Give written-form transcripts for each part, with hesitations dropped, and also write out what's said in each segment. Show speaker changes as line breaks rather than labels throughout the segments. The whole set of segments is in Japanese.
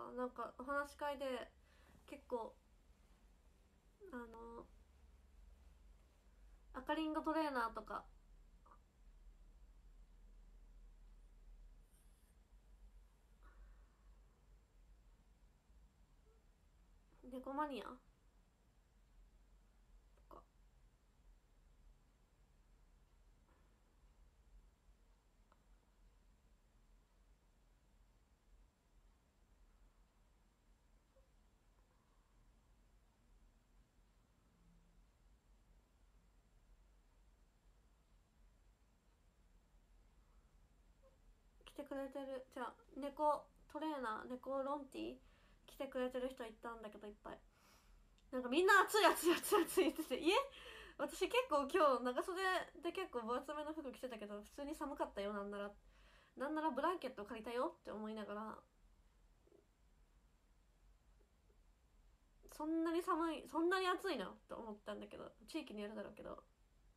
さ、なんかお話し会で結構赤リンゴトレーナーとか猫マニアとか来てくれてる、じゃあ猫トレーナー、猫ロンティ来てくれてる人いたんだけど、いっぱいなんかみんな暑い暑い暑い暑いって言ってて、私結構今日長袖で結構分厚めの服着てたけど普通に寒かったよ。なんならブランケット借りたよって思いながら、そんなに寒い、そんなに暑いなって思ったんだけど、地域によるだろうけど、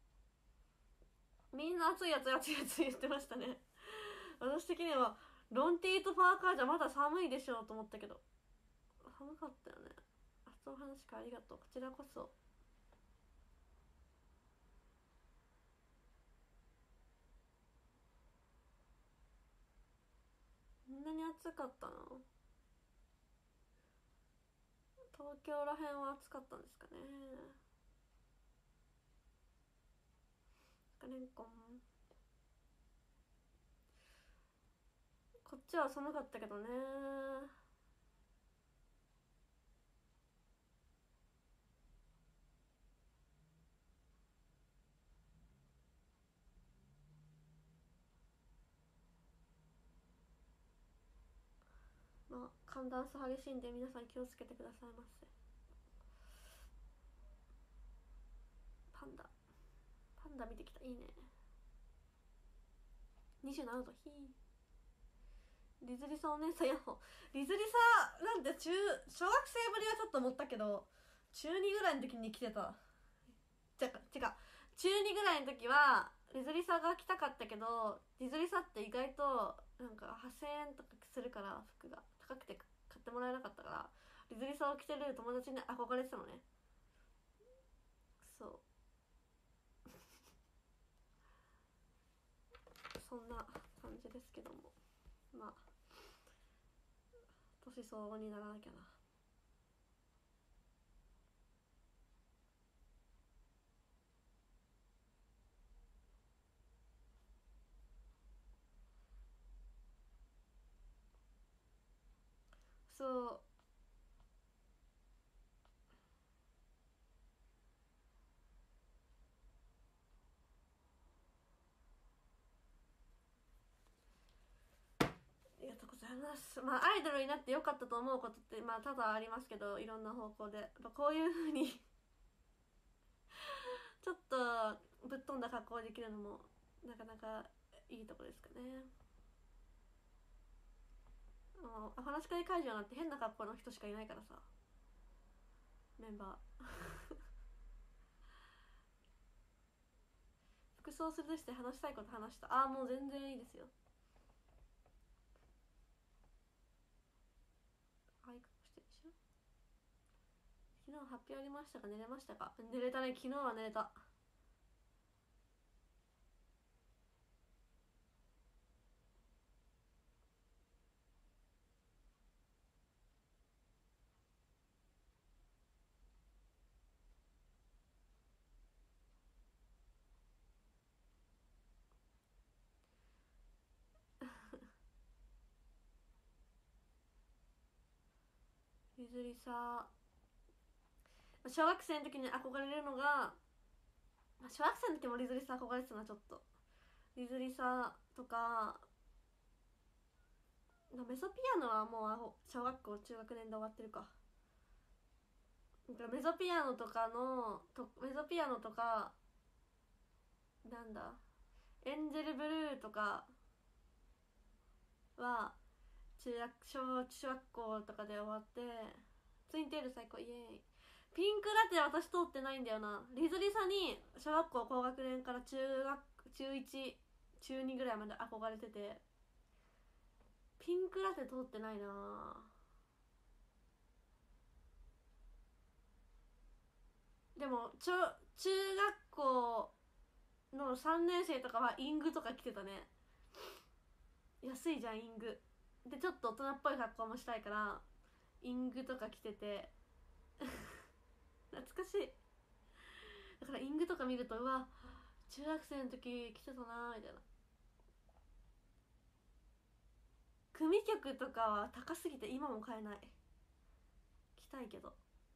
みんな暑い暑い暑い暑い言ってましたね。私的にはロンティーとパーカーじゃまだ寒いでしょうと思ったけど、寒かったよね。熱いお話かありがとう。こちらこそ。こんなに暑かったの？東京らへんは暑かったんですかね。レンコン、こっちは寒かったけどね。まあ寒暖差激しいんで皆さん気をつけてくださいませ。パンダ見てきた。いいね。27度。リズリサお姉さんやっほ。リズリサなんて小学生ぶりはちょっと思ったけど、中2ぐらいの時に来てた。違う、中2ぐらいの時はリズリサが来たかったけど、リズリサって意外となんか8000円とかするから、服が高くて買ってもらえなかったから、リズリサを着てる友達に憧れてたのね。そうそんな感じですけども、まあ年相応にならなきゃな。そうありがとうございます。まあアイドルになってよかったと思うことってまあ多々ありますけど、いろんな方向でやっぱこういう風にちょっとぶっ飛んだ格好できるのもなかなかいいとこですかね。話し会会場なんて変な格好の人しかいないからさ、メンバー服装するとして話したいこと話した。もう全然いいですよ。ああいう格好してるでしょ。昨日発表ありましたが寝れましたか？寝れたね。昨日は寝れた。ゆずりさ、小学生の時に憧れるのが、小学生の時もリズリサ憧れてたな。ちょっとリズリサとか、メソピアノはもう小学校中学年で終わってるか。メソピアノとかなんだ、エンジェルブルーとかは小学校とかで終わって、ツインテール最高、イエーイ。ピンクラテ私通ってないんだよな。リズリサに小学校高学年から中1中2ぐらいまで憧れてて、ピンクラテ通ってないな。 でも中学校の3年生とかはイングとか着てたね。安いじゃんイングで、ちょっと大人っぽい格好もしたいからイングとか着てて懐かしい。だからイングとか見ると、うわ中学生の時着てたなみたいな。組曲とかは高すぎて今も買えない。着たいけど。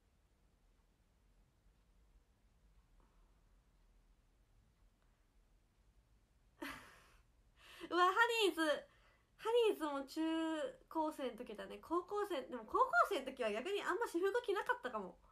うわハニーズも中高生の時だね。高校生でも高校生の時は逆にあんま私服着なかったかも。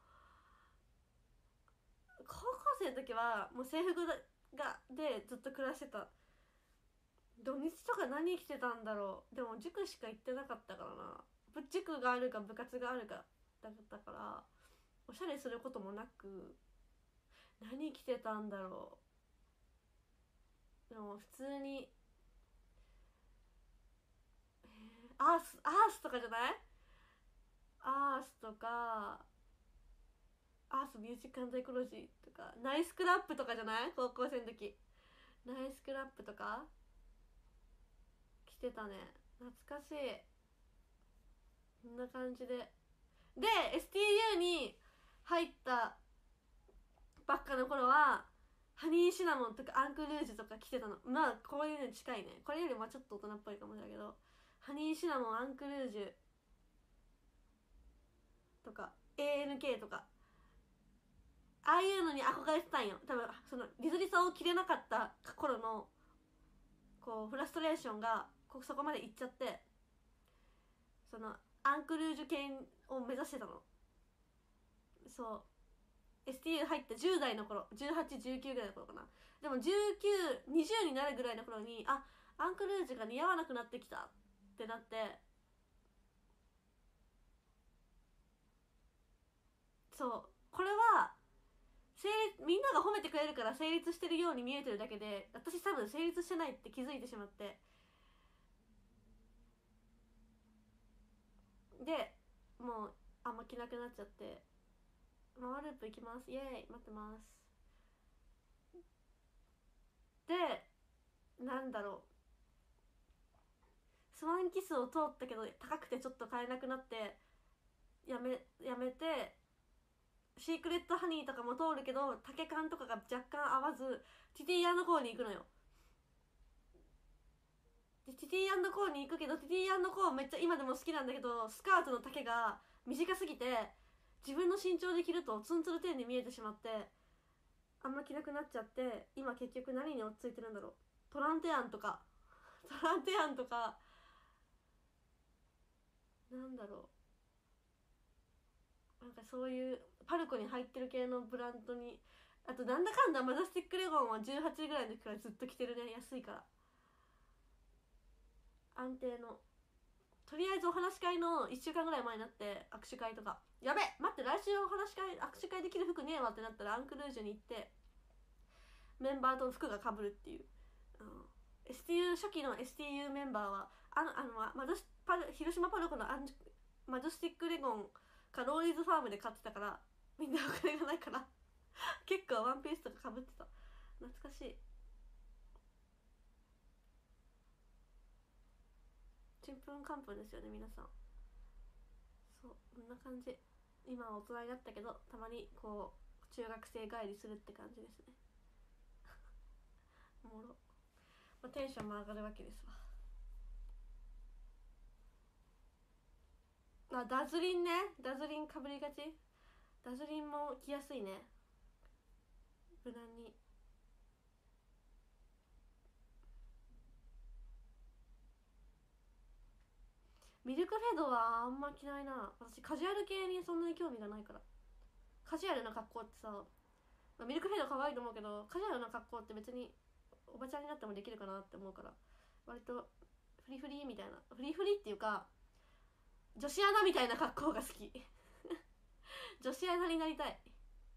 高校生の時はもう制服でずっと暮らしてた。土日とか何着てたんだろう。でも塾しか行ってなかったからな。塾があるか部活があるかだったから、おしゃれすることもなく、何着てたんだろう。でも普通にアースとかじゃない？アースとかアースミュージック&エコロジーとか、ナイスクラップとかじゃない？高校生の時ナイスクラップとか着てたね。懐かしい。こんな感じで STU に入ったばっかの頃はハニーシナモンとかアンクルージュとか着てたの。まあこういうのに近いね。これよりもちょっと大人っぽいかもしれないけど、ハニーシナモンアンクルージュとか ANK とかああいうのに憧れてたんよ。多分そのリズリサを着れなかった頃のこうフラストレーションがそこまでいっちゃって、そのアンクルージュ系を目指してたの。そう STU 入った10代の頃、18、19ぐらいの頃かな。でも19、20になるぐらいの頃にアンクルージュが似合わなくなってきたってなって、そうこれはみんなが褒めてくれるから成立してるように見えてるだけで、私多分成立してないって気づいてしまって、でもうあんま着なくなっちゃって、マワループ行きます、イエーイ、待ってます。でなんだろう、スワンキスを通ったけど高くてちょっと買えなくなってやめて、シークレットハニーとかも通るけど丈感とかが若干合わず、ティティ&コーに行くのよ。でティティ&コーに行くけど、ティティ&コーめっちゃ今でも好きなんだけど、スカートの丈が短すぎて自分の身長で着るとツンツルテンに見えてしまって、あんま着なくなっちゃって、今結局何に落ち着いてるんだろう。トランテアンとかなんだろう、なんかそういうパルコに入ってる系のブランドに、あとなんだかんだマジャスティックレゴンは18ぐらいの時からずっと着てるね。安いから安定の。とりあえずお話し会の1週間ぐらい前になって握手会とか、やべ待って来週お話し会握手会できる服ねえわってなったらアンクルージュに行ってメンバーと服が被るっていう、STU 初期の STU メンバーは広島パルコのマジョスティックレゴンかローリーズファームで買ってたから、みんなお金がないから結構ワンピースとか被ってた。懐かしい。ちんぷんかんぷんですよね皆さん。そうこんな感じ。今は大人になったけどたまにこう中学生帰りするって感じですねおもろ、テンションも上がるわけですわ。ダズリンね、ダズリンかぶりがち。ダズリンも着やすいね、無難に。ミルクフェドはあんま着ないな。私カジュアル系にそんなに興味がないから。カジュアルな格好ってさ、ミルクフェド可愛いと思うけど、カジュアルな格好って別におばちゃんになってもできるかなって思うから、割とフリフリみたいな、フリフリっていうか女子アナみたいな格好が好き女子アナになりたい。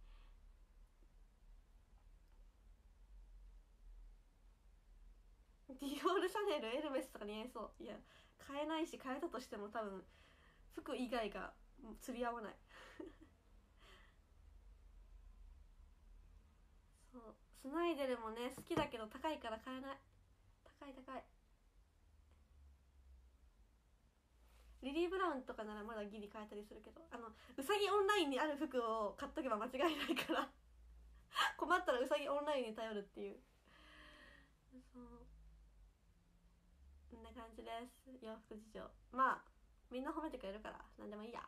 ディオール、シャネル、エルメスとか似合いそう。いや買えないし、買えたとしても多分服以外が釣り合わないスナイデルもね好きだけど高いから買えない。高い。リリー・ブラウンとかならまだギリ買えたりするけど、うさぎオンラインにある服を買っとけば間違いないから困ったらうさぎオンラインに頼るっていう。そうこんな感じです。洋服事情。まあみんな褒めてくれるから何でもいいや。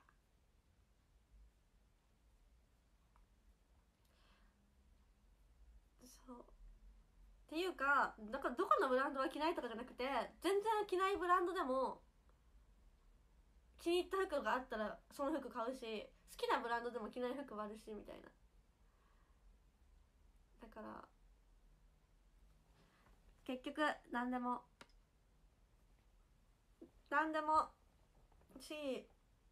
そうっていうか、だからどこのブランドが着ないとかじゃなくて、全然着ないブランドでも気に入った服があったらその服買うし、好きなブランドでも着ない服はあるしみたいな。だから結局何でもし、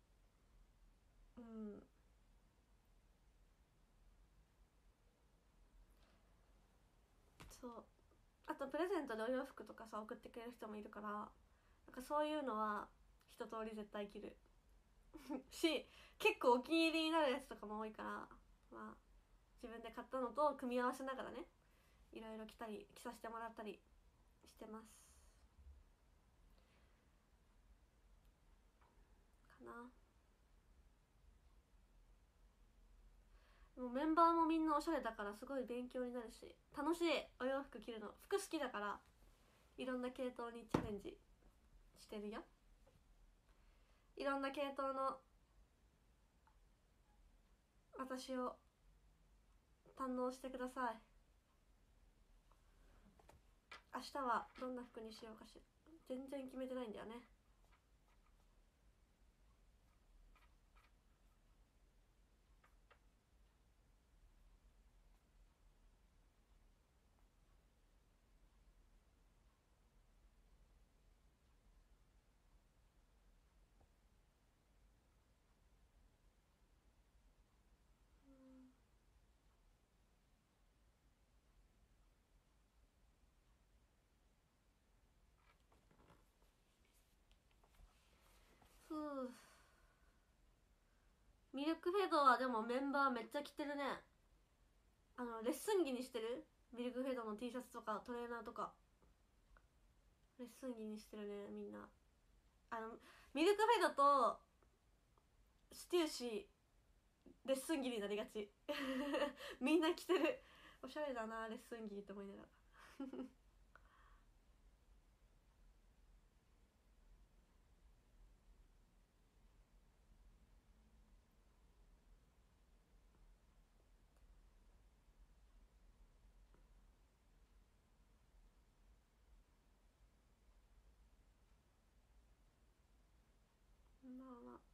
そう。あとプレゼントでお洋服とかさ送ってくれる人もいるから、なんかそういうのは一通り絶対着るし、結構お気に入りになるやつとかも多いから、まあ自分で買ったのと組み合わせながらね、いろいろ着させてもらったりしてますかな。もうメンバーもみんなおしゃれだからすごい勉強になるし、楽しい。お洋服着るの、服好きだからいろんな系統にチャレンジしてるよ。いろんな系統の私を堪能してください。明日はどんな服にしようかしら。全然決めてないんだよね。ふう。ミルクフェドはでもメンバーめっちゃ着てるね。レッスン着にしてる。ミルクフェドの T シャツとかトレーナーとかレッスン着にしてるね、みんな。ミルクフェドとステューシーレッスン着になりがちみんな着てる。おしゃれだなレッスン着って思いながらまあまあ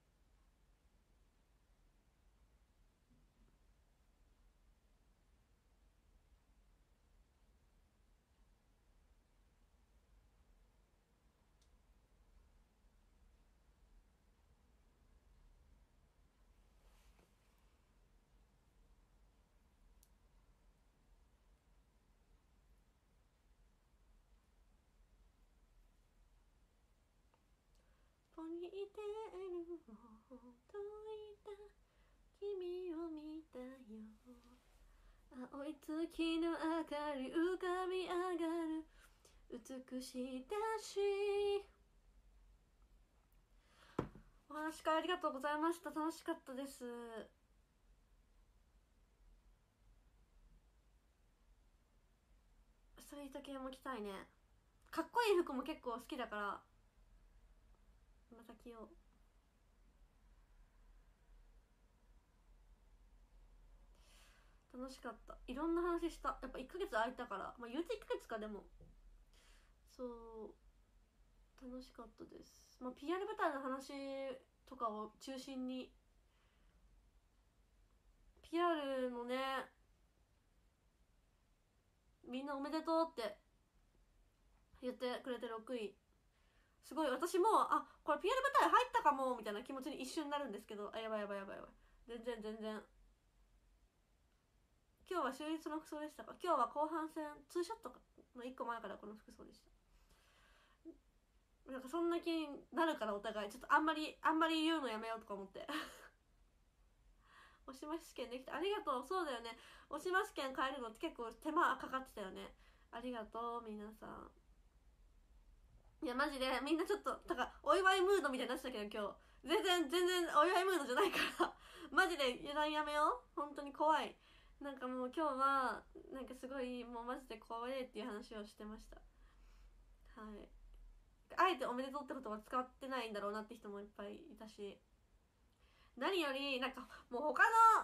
ポニーテールをほどいた君を見たよ。青い月の明かり浮かび上がる美しいだし。お話会ありがとうございました。楽しかったです。ストリート系も着たいね。かっこいい服も結構好きだからまた着よう。楽しかった。いろんな話した。やっぱ1ヶ月空いたから、まあ言うて1ヶ月か。でもそう楽しかったです。まあ PR 舞台の話とかを中心に PR のね、みんなおめでとうって言ってくれて6位、すごい。私もこれ PR 舞台入ったかもみたいな気持ちに一瞬なるんですけど、やばい。全然今日は終日の服装でしたか。今日は後半戦ツーショットの1個前からこの服装でした。なんかそんな気になるからお互いちょっとあんまり言うのやめようとか思っておしま試験できた、ありがとう。そうだよね、おしま試験変えるのって結構手間かかってたよね。ありがとう皆さん。いやマジでみんなちょっとだからお祝いムードみたいになってたけど、今日全然お祝いムードじゃないからマジで油断やめよう、本当に怖い。なんかもう今日はなんかすごいもうマジで怖いっていう話をしてました。はい、あえておめでとうってことは使ってないんだろうなって人もいっぱいいたし、何よりなんかもう他の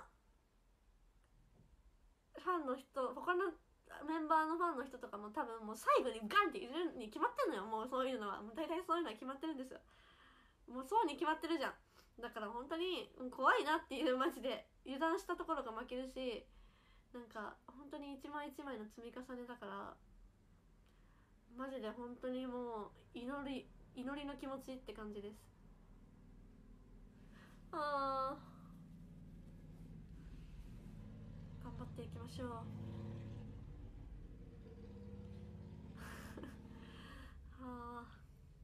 ファンの人、他のメンバーのファンの人とかも多分もう最後にガンって入れるに決まってんのよ。もうそういうのはもう大体そういうのは決まってるんですよ。もうそうに決まってるじゃん。だから本当に怖いなっていう、マジで油断したところが負けるし、なんか本当に一枚一枚の積み重ねだから、マジで本当にもう祈りの気持ちって感じです。あー、頑張っていきましょうはあ、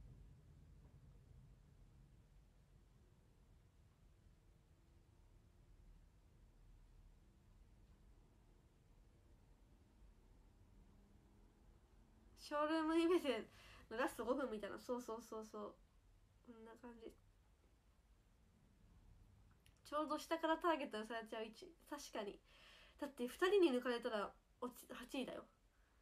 ショールームイベントのラスト5分みたいな、そうこんな感じ。ちょうど下からターゲットにされちゃう位置。確かに。だって2人に抜かれたら8位だよ。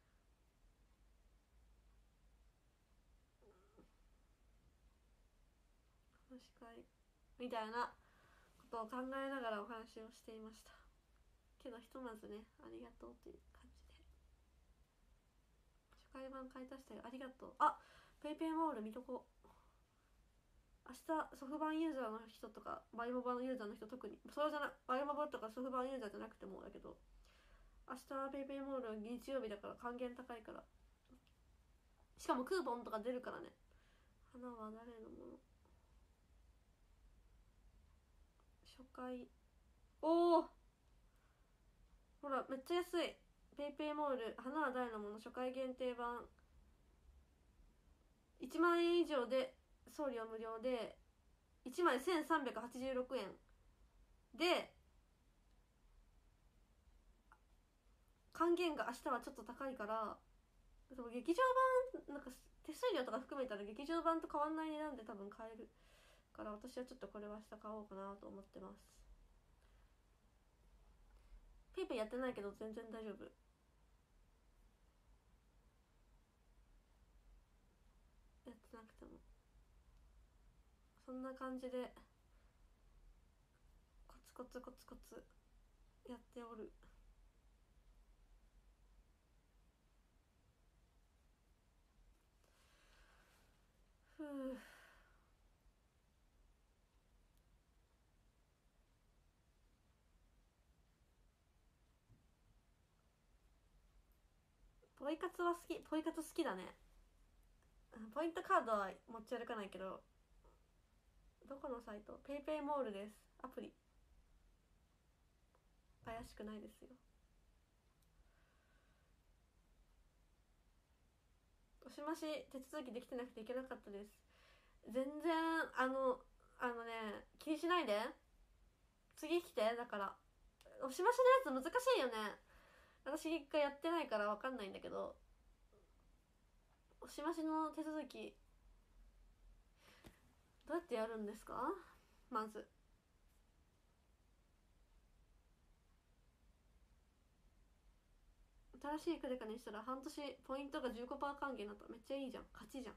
確かにみたいなことを考えながらお話をしていましたけど、ひとまずね、ありがとうという感じで。初回版買い足したよ、ありがとう。あ、ペイペイモール見とこう。明日ソフバンユーザーの人とかバイモバのユーザーの人、特にそれじゃなバイモバとかソフバンユーザーじゃなくてもだけど、明日はペイペイモール日曜日だから還元高いから、しかもクーポンとか出るからね。花は誰のもの、初回、おお、ほらめっちゃ安い。ペイペイモール花は誰のもの初回限定版、1万円以上で送料無料で1枚1386円で、還元が明日はちょっと高いから、でも劇場版なんか手数料とか含めたら劇場版と変わんない値段で多分買えるから、私はちょっとこれは明日買おうかなと思ってます。ペイペイやってないけど全然大丈夫。やってなくてもそんな感じでコツコツやっておる。ふう、ポイ活は好き、ポイ活好きだね。ポイントカードは持ち歩かないけど。どこのサイト？ペイペイモールです。アプリ怪しくないですよ。おしまし手続きできてなくていけなかったです。全然気にしないで、次来て。だからおしましのやつ難しいよね。私一回やってないから分かんないんだけど、おしましの手続きどうやってやるんですか？まず新しいクレカにしたら半年ポイントが 15% 還元になった。めっちゃいいじゃん、勝ちじゃん。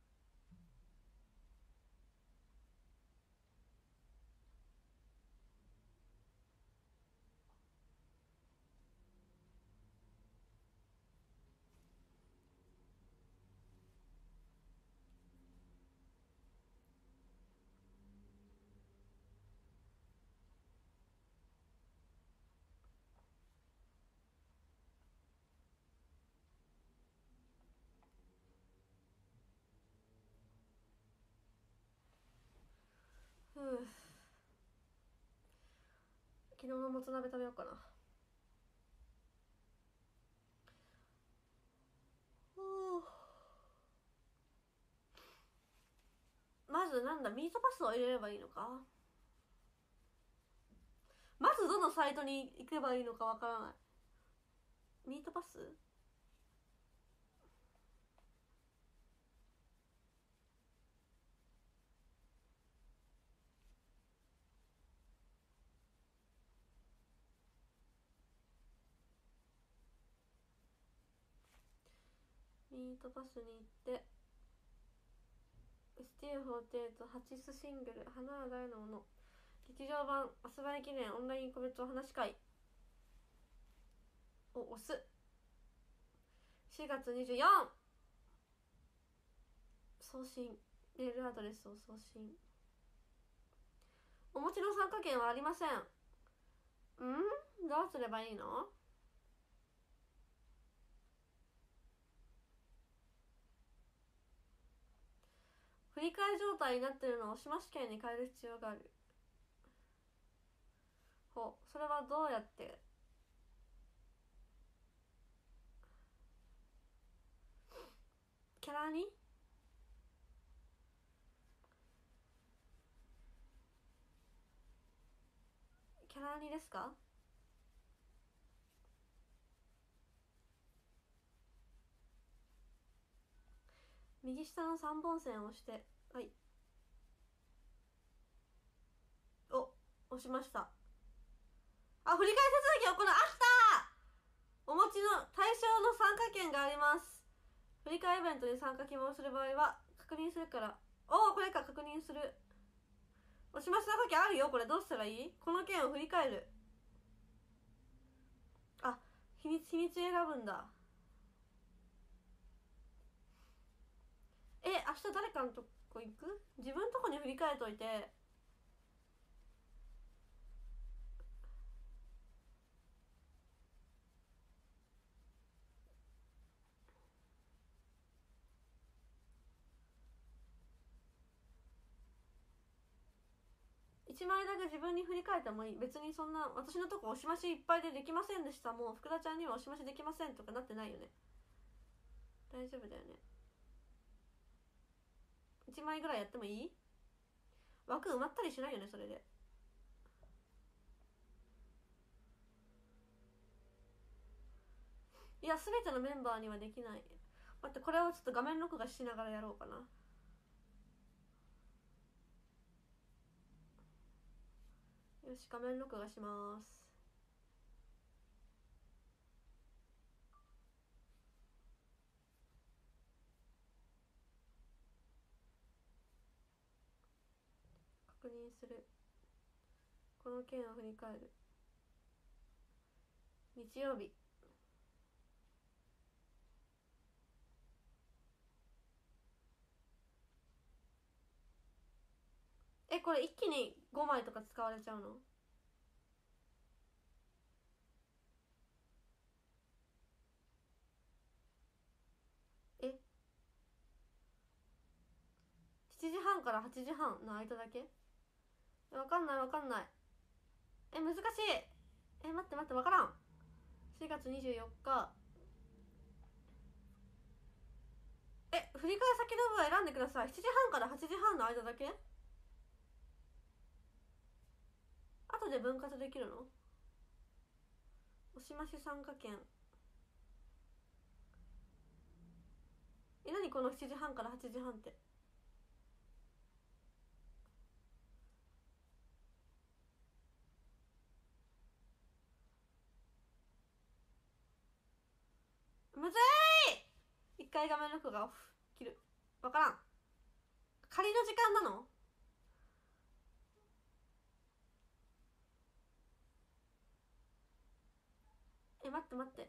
ふう、昨日のもつ鍋食べようかな。まずなんだ、ミートパスを入れればいいのか。 まずどのサイトに行けばいいのかわからない。ミートパス？ミートパスに行って STU48 初シングル花は誰のもの劇場版アスバイ記念オンライン個別お話し会を押す。4月24送信メールアドレスを送信。お持ちの参加券はありません。どうすればいいの？振り替え状態になってるのを島試験に変える必要がある。それはどうやって？キャラにですか？右下の3本線を押して、はい、押しました。振り替え手続きを行う。あったお持ちの対象の参加券があります。振り替えイベントに参加希望する場合は確認するから。これか、確認する。押しました参加券あるよ。これどうしたらいい？この券を振り替える。秘密選ぶんだ。明日誰かのとこ行く？自分のとこに振り替えといて。1枚だけ自分に振り替えてもいい。別にそんな私のとこ押し増しいっぱいでできませんでした、もう福田ちゃんには押し増しできませんとかなってないよね。大丈夫だよね。1枚ぐらいやってもいい？枠埋まったりしないよね、それで。いや、全てのメンバーにはできない。待って、これをちょっと画面録画しながらやろうかな。よし、画面録画します。確認する。この件を振り返る。日曜日。これ一気に5枚とか使われちゃうの？7時半から8時半の間だけ？わかんない。難しい。待ってわからん。4月24日振り替え先の部分選んでください。7時半から8時半の間だけ？後で分割できるの？押し増し参加券。何この7時半から8時半って。むずい。一回画面録画オフ切る。わからん。仮の時間なの？待って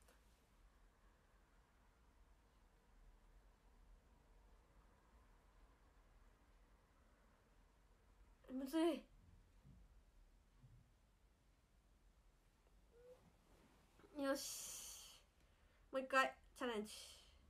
むずい。よし、もう一回チャレンジ。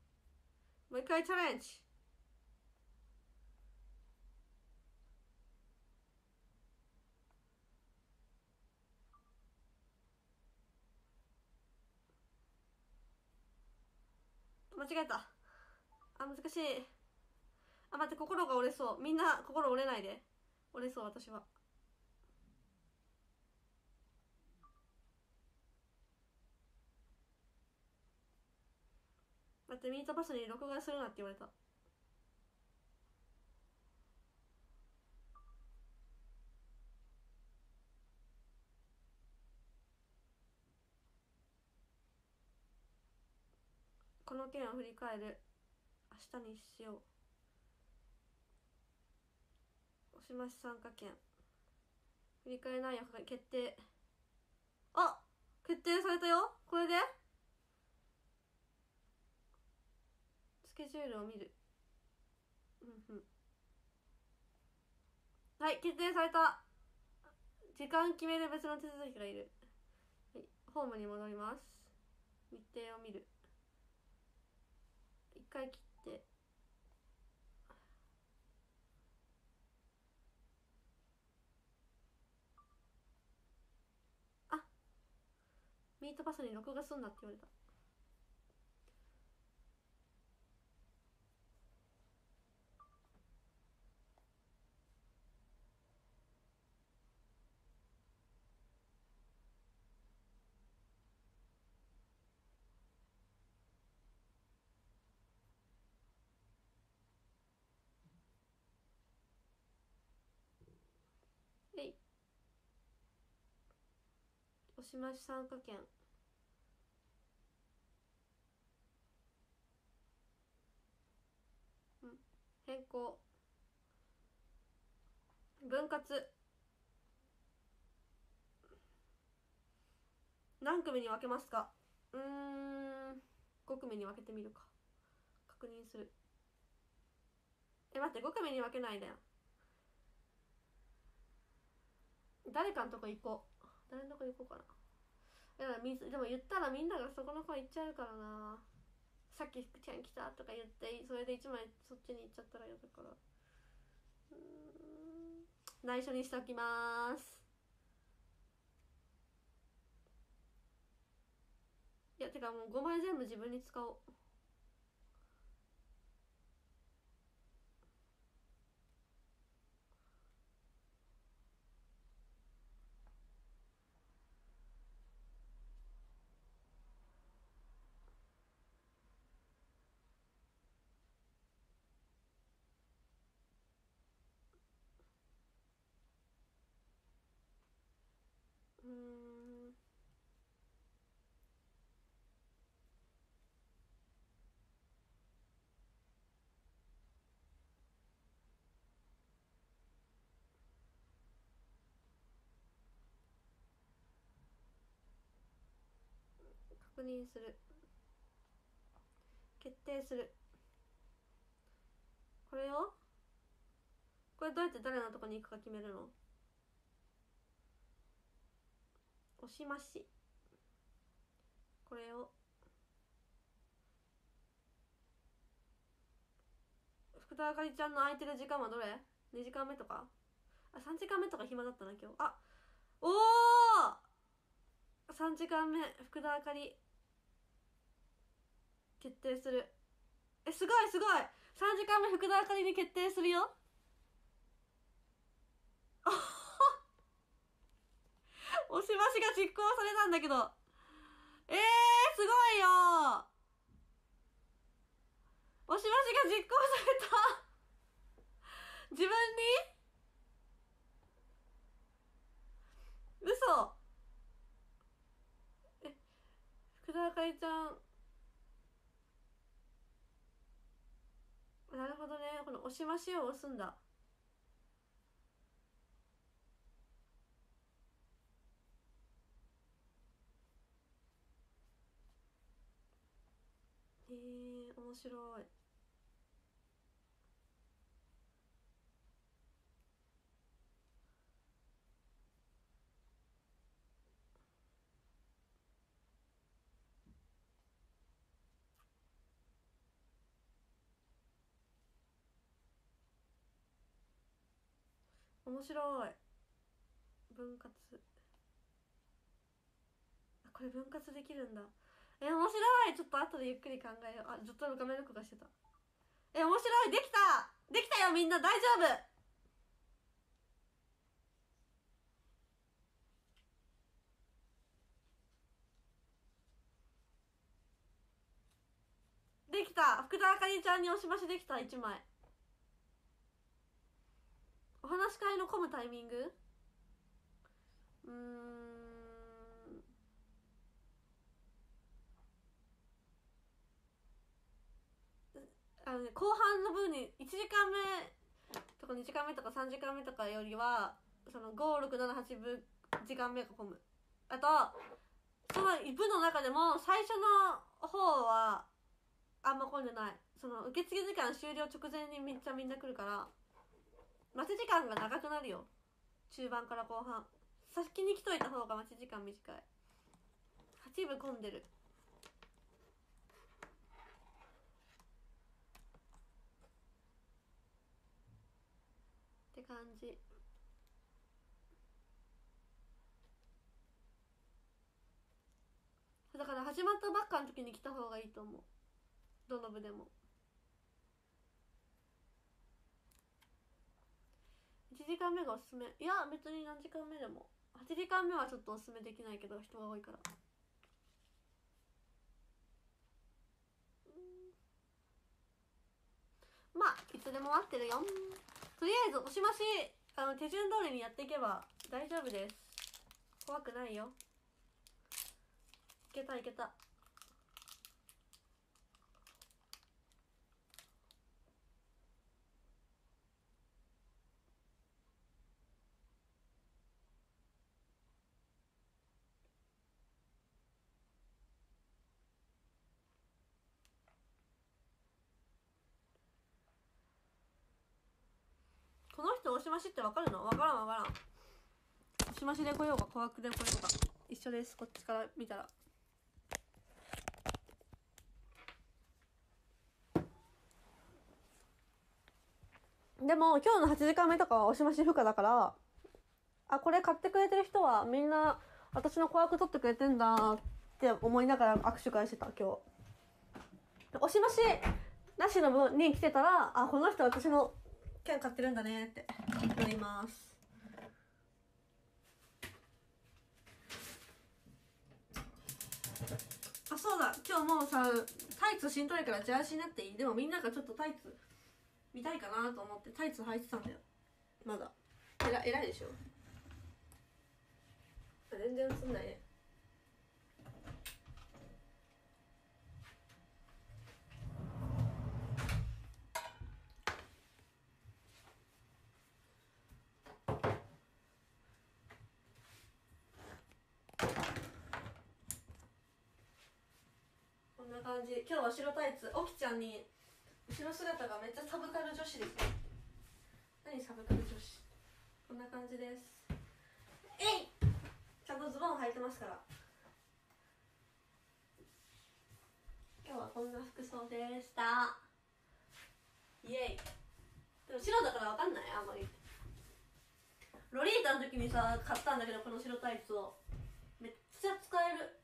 間違えた。難しい。待って、心が折れそう。みんな心折れないで。折れそう、私は。 だってミートパスに録画するなって言われた。この件を振り返る。明日にしよう。押し増し参加券振り返り内容決定。あ、決定されたよ。これでスケジュールを見る。はい、決定された。時間決める別の手続きがいる。はい、ホームに戻ります。日程を見る。一回切って、あ、ミートパスに録画すんなって言われた。押し増し参加券変更。分割何組に分けますか。5組に分けてみるか。確認する。待って、5組に分けないで。誰かのとこ行こう。誰のとこ行こうかな。でも言ったらみんながそこの子行っちゃうからな。さっき福ちゃん来たとか言ってそれで1枚そっちに行っちゃったら嫌だから、内緒にしておきます。いやてかもう5枚全部自分に使おう。確認する。決定する。これどうやって誰のとこに行くか決めるの。押しまし。これを福田あかりちゃんの空いてる時間はどれ ?2 時間目とか3時間目とか暇だったな今日。お3時間目福田あかり決定する。すごいすごい。3時間目福田あかりに決定するよ。押し増しが実行されたんだけど、すごいよ。押し増しが実行された。自分に嘘。福田あかりちゃん、なるほどね。この押し増しを押すんだ。面白い。面白い。分割。これ分割できるんだ。面白い。ちょっと後でゆっくり考えよう。ずっと画面録画してた。面白い。できたよ。みんな大丈夫。でできた。福田あかりちゃんにおしましできた。1枚。お話し会の混むタイミング、後半の分に1時間目とか2時間目とか3時間目とかよりはその5678分時間目が混む。あとその部の中でも最初の方はあんま混んでない。その受付時間終了直前にめっちゃみんな来るから待ち時間が長くなるよ。中盤から後半先に来といた方が待ち時間短い。8部混んでる。って感じ。だから始まったばっかの時に来た方がいいと思う。どの部でも1時間目がおすすめ。いや別に何時間目でも。8時間目はちょっとおすすめできないけど人が多いから。まあいつでも待ってるよ。とりあえず押しまし手順通りにやっていけば大丈夫です。怖くないよ。いけたいけた。この人押しましって分かるの？分からん分からん。押しましで来ようが怖くで来ようが一緒です。こっちから見たらでも今日の8時間目とかは押しまし不可だから、あこれ買ってくれてる人はみんな私の怖く取ってくれてんだって思いながら握手会してた今日。押しましなしの分に来てたらあこの人私の券買ってるんだねってなります。あそうだ今日もうさタイツしんどいからジャージになっていい？でもみんながちょっとタイツ見たいかなと思ってタイツ履いてたんだよ。まだ偉いでしょ。全然映んないね。こんな感じ。今日は白タイツ。おきちゃんに後ろ姿がめっちゃサブカル女子ですね。何サブカル女子。こんな感じです。えいちゃんとズボン履いてますから。今日はこんな服装でした。イエイ。でも白だから分かんないあんまり。ロリータの時にさ買ったんだけどこの白タイツをめっちゃ使える。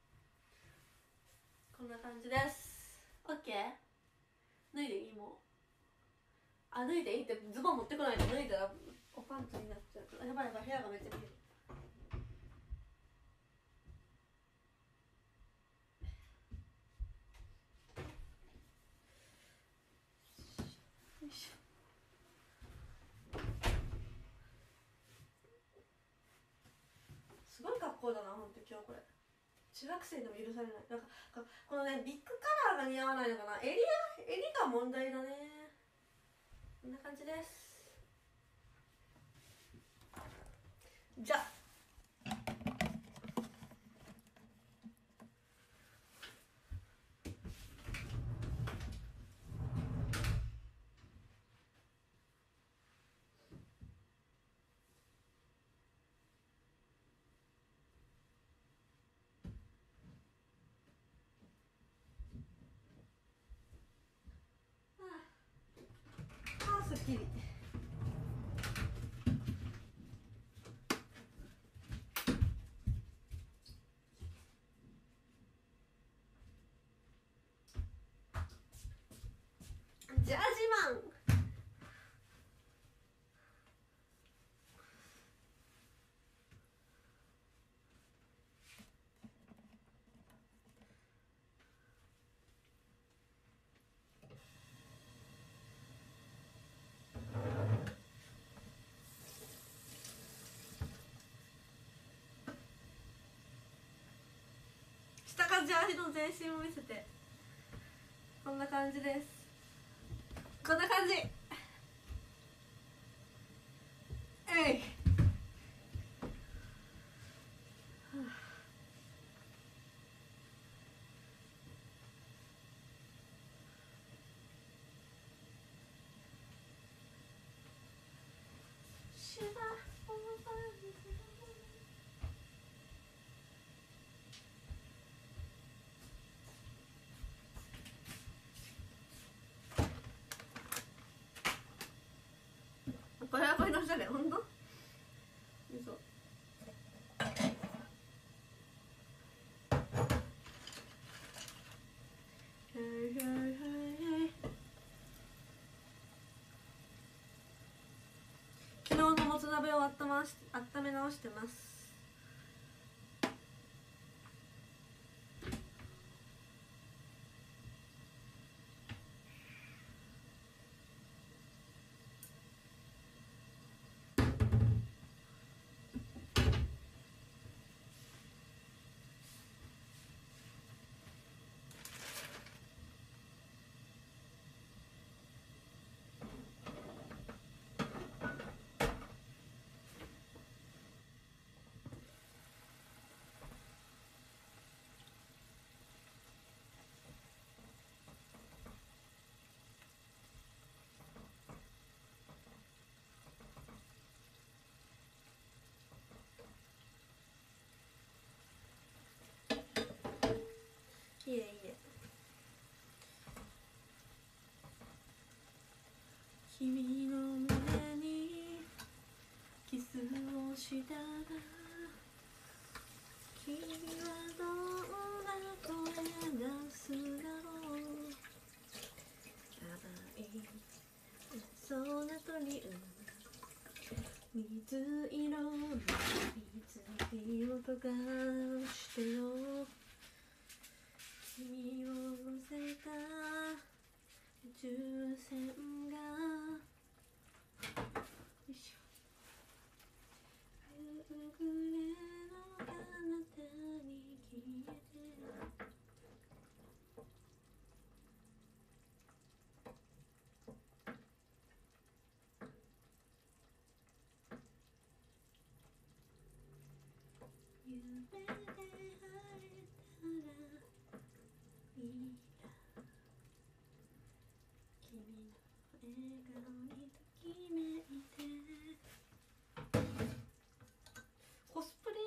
こんな感じです。オッケー。脱いでいい？もう脱いでいいってズボン持ってこないと脱いだらおパンツになっちゃうから。やばいやばい部屋がめっちゃ見える。よいしょ。すごい格好だなほんと今日これ。中学生でも許されない。なんかこのねビッグカラーが似合わないのかな。襟が問題だね。こんな感じです。じゃあすっきり。ジャージマン。 ジャージの全身を見せて、こんな感じです。こんな感じ。えい。これはこれのおしゃれ、ほんと？嘘。昨日のもつ鍋を温め直してます。いえいえ。君の胸にキスをしたら、君はどんな声出すだろう。甘いそうな鳥水色の水を溶かしてよ、君を乗せた宇宙船がよいしょ、夕暮れの彼方に消えて、夢で会えたらいいな、君の笑顔にときめいて。コスプレ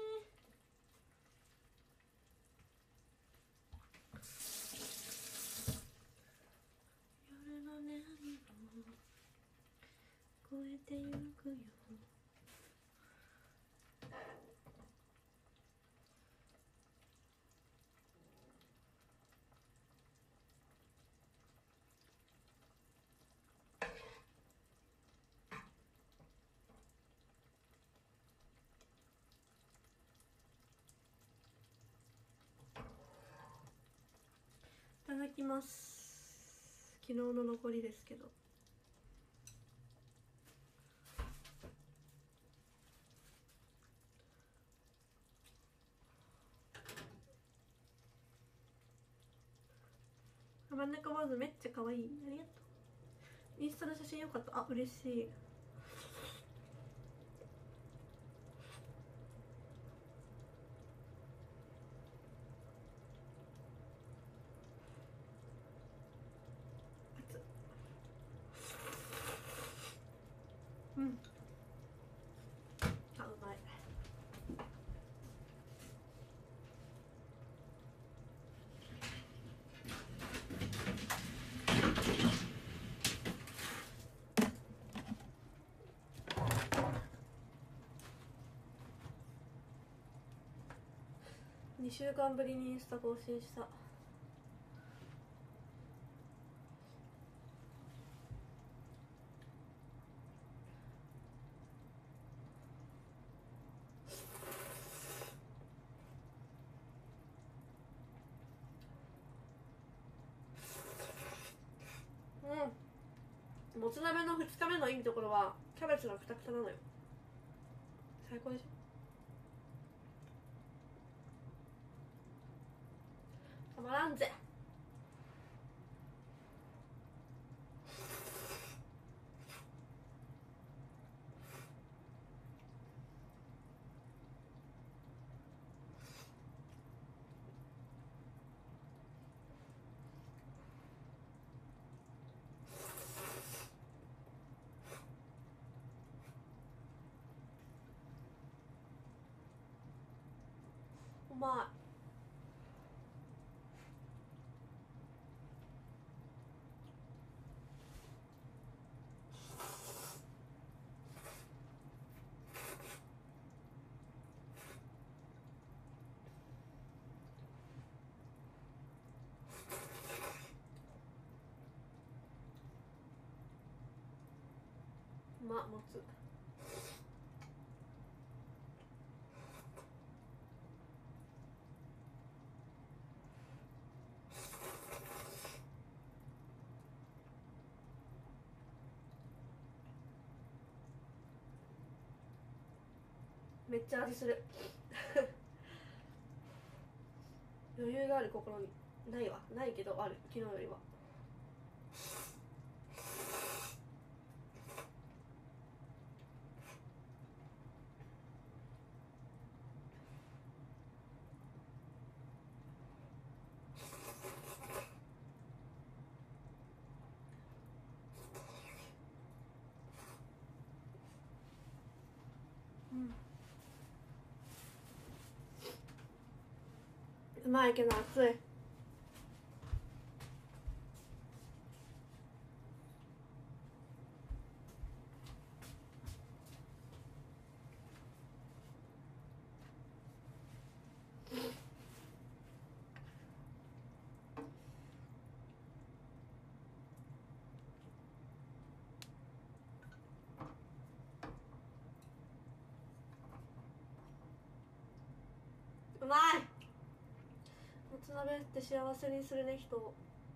夜の波を越えてゆくよ、いただきます。昨日の残りですけど、真ん中まずめっちゃ可愛い、ありがとう。インスタの写真よかった。あ、嬉しい。うん、あ、うまい。2週間ぶりにインスタ更新した。うん、もつ鍋の2日目のいいところはキャベツがくたくたなのよ。最高でしょ。 まらんぜ。うまい。もつ。めっちゃ味する余裕がある心にないわ。ないけどある。昨日よりは。うまいけど熱い。うまい。もつ鍋って幸せにするね、人を。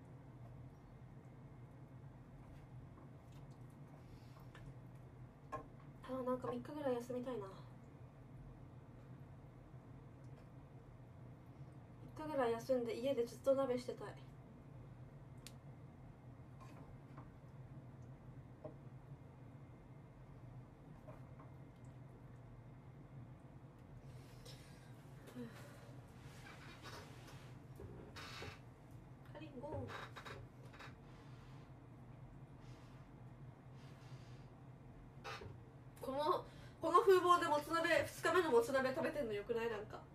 なんか3日ぐらい休みたいな。3日ぐらい休んで家でずっと鍋してたい。カリンゴこの風貌でもつ鍋2日目のもつ鍋食べてんのよくない？なんか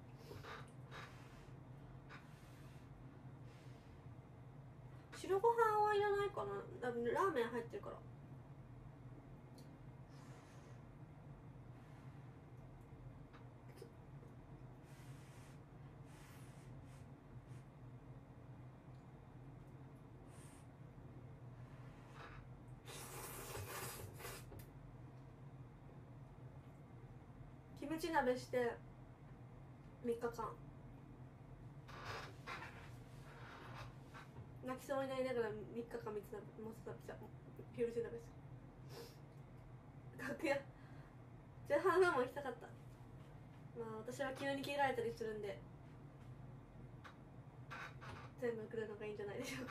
白ご飯はいらないかな。ラーメン入ってるから。キムチ鍋して3日間泣きそうになりながら3日間もつ鍋ピュールチ鍋です。楽屋じゃあ半分も行きたかった。まあ私は急に着替えたりするんで全部来るのがいいんじゃないでしょうか。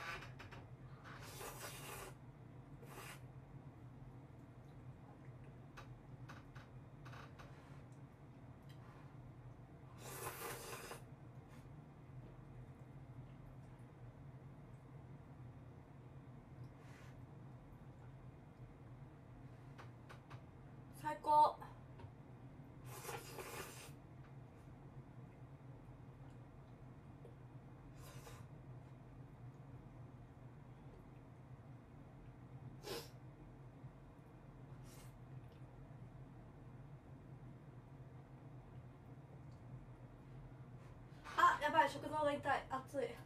最高。あ、やばい、食道が痛い。熱い。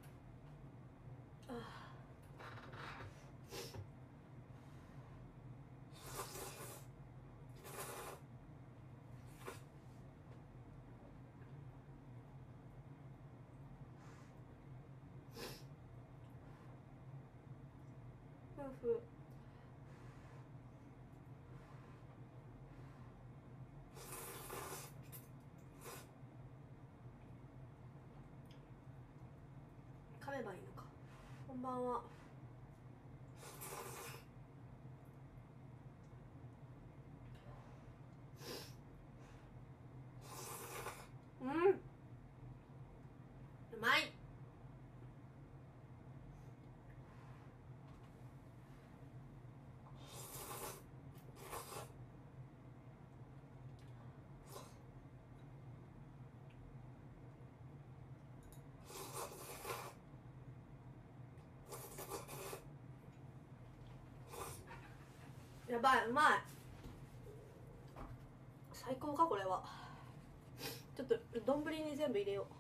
夫婦ればいいのか。こんばんは。うん、うまい。やばい、うまい。最高かこれは。ちょっと丼に全部入れよう。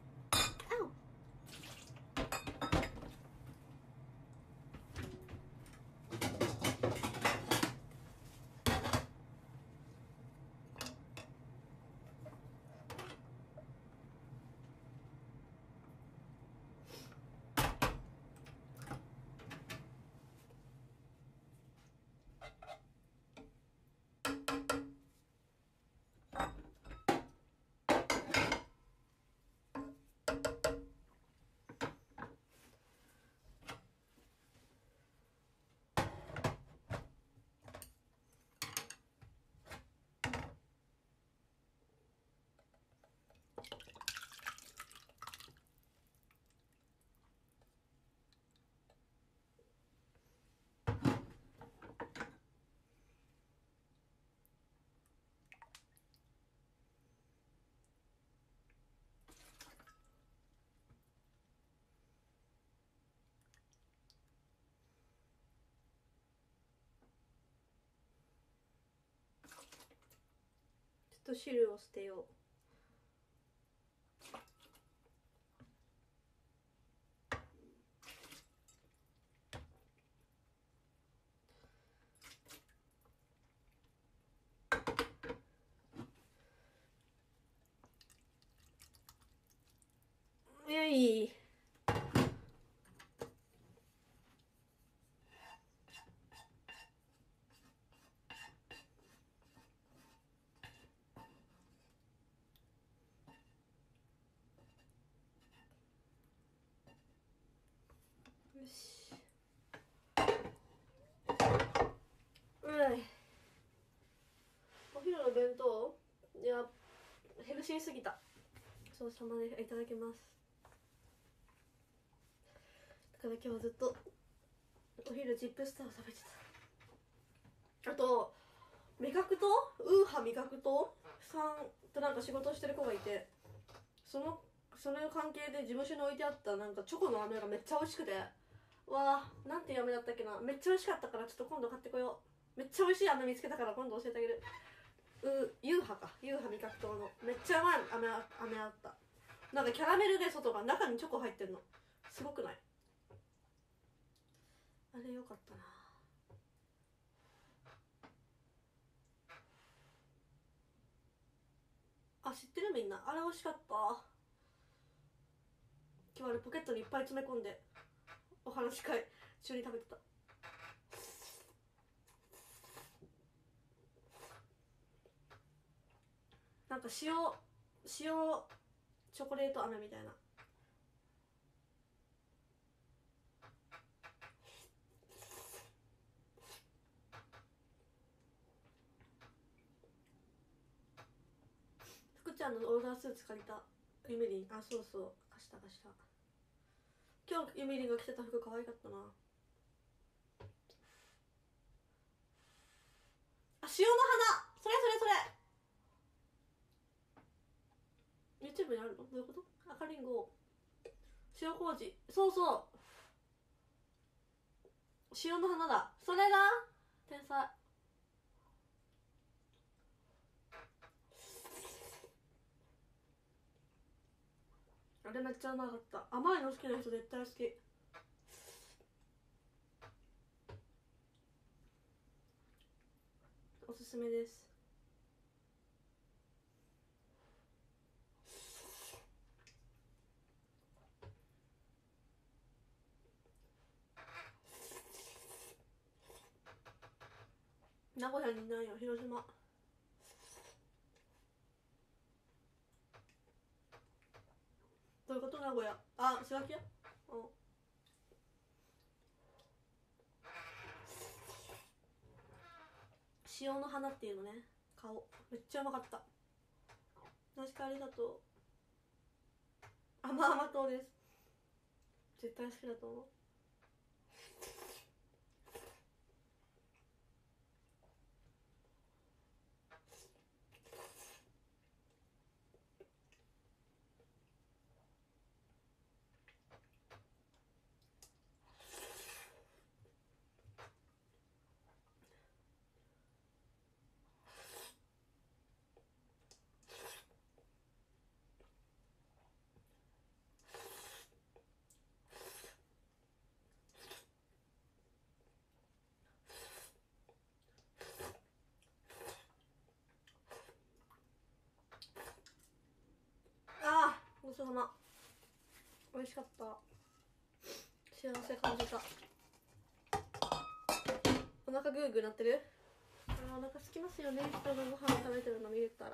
ちょっと汁を捨てよう。よい。よし。お昼の弁当、いやヘルシーすぎた。そうさまでいただきます。だから今日はずっとお昼ジップスターを食べてた。あと味覚とウーハ味覚とさんとなんか仕事してる子がいて、その関係で事務所に置いてあったなんかチョコの飴がめっちゃ美味しくて、わあなんていう飴だったっけな、めっちゃ美味しかったからちょっと今度買ってこよう。めっちゃ美味しい飴見つけたから今度教えてあげる。ユーハか、ユーハ味覚糖のめっちゃうまい飴あった。なんかキャラメルで外が中にチョコ入ってるの、すごくない？あれよかったな。あ、知ってるみんな。あれ美味しかった。今日あれポケットにいっぱい詰め込んでお話し会中に食べてた。なんか塩チョコレート飴みたいな。福ちゃんのオーダースーツ借りた。ゆみりん、あ、そうそう、貸した。今日ゆみりんが着てた服可愛かったな。あ、塩の花、それ YouTube にあるの？どういうこと？赤りんご、塩麹、そうそう、塩の花だ、それだ。天才。あれめっちゃうまかった。甘いの好きな人絶対好き。おすすめです。名古屋にいないよ、広島。どういうこと？名古屋、あ、スガキ屋。 塩の花っていうのね、顔めっちゃうまかった。なしかありがとう。甘々党です。絶対好きだと思う。ああ、ごちそうさま。美味しかった。幸せ感じた。お腹グーグーなってる？あー、お腹空きますよね、人がご飯食べてるの見れたら。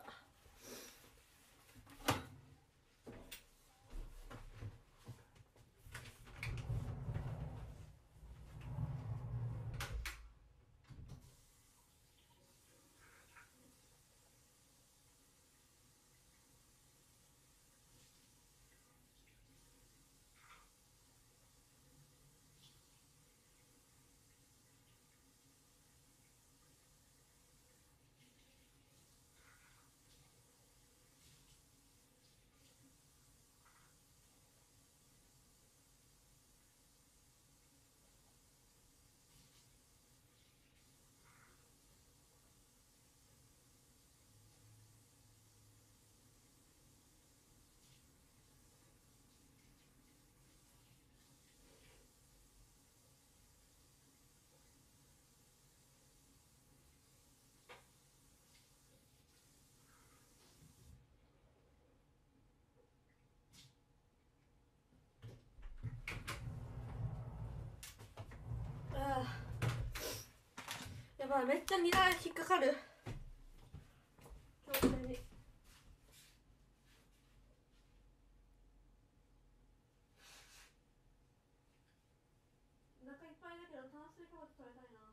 やばい、めっちゃニラ引っかかる。本当に。お腹いっぱいだけど炭水化物食べたいな。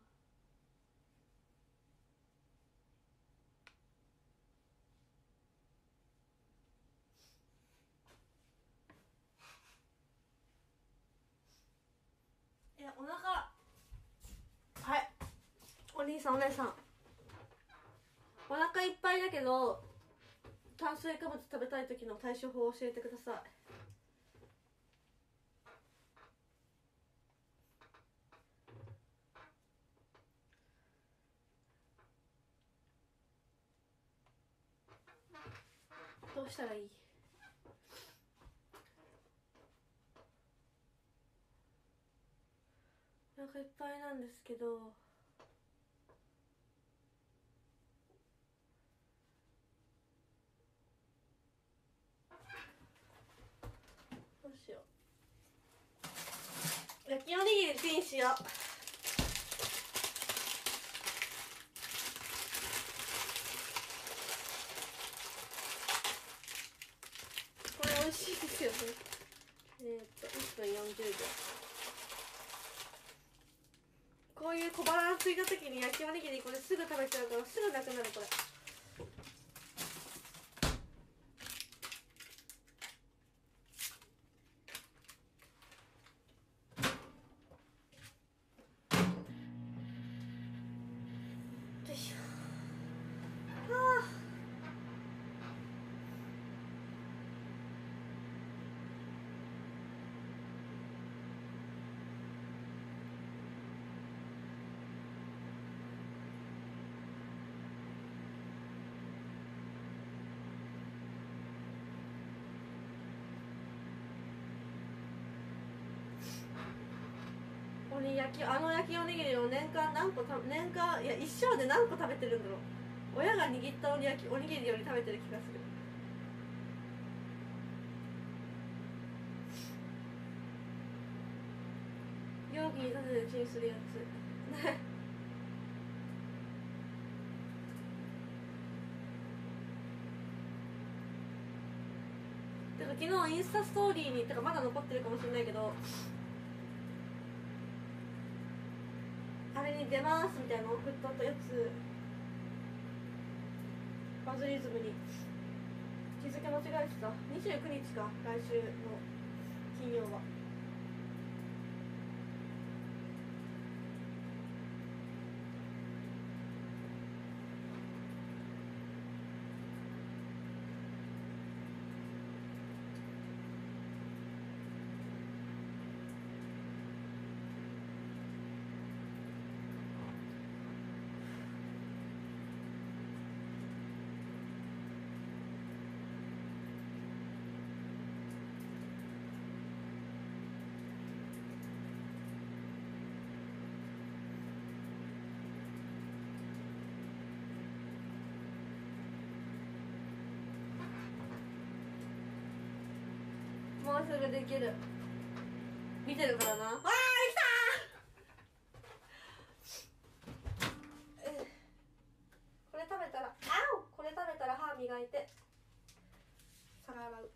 いや、お腹、はい、お兄さんお姉さん、お腹いっぱいだけど炭水化物食べたい時の対処法を教えてください。どうしたらいい？お腹いっぱいなんですけど、どうしよう。焼きおにぎりチンしよう。これ美味しいですよね。1分40秒。こういう小腹ついた時に焼きおにぎりこれすぐ食べちゃうからすぐなくなる。これよいしょ。はあ、あの焼きおにぎりを年間いや一生で何個食べてるんだろう。親が握ったおにぎりより食べてる気がする。容器に立ててチンするやつてか昨日インスタストーリーにてかまだ残ってるかもしれないけど、あれに出ますみたいなの送っとったやつバズリズムに日付間違えてた。29日か、来週の金曜は。もうすぐできる。見てるからな。わー、できたー。これ食べたら、これ食べたら歯磨いて皿洗う。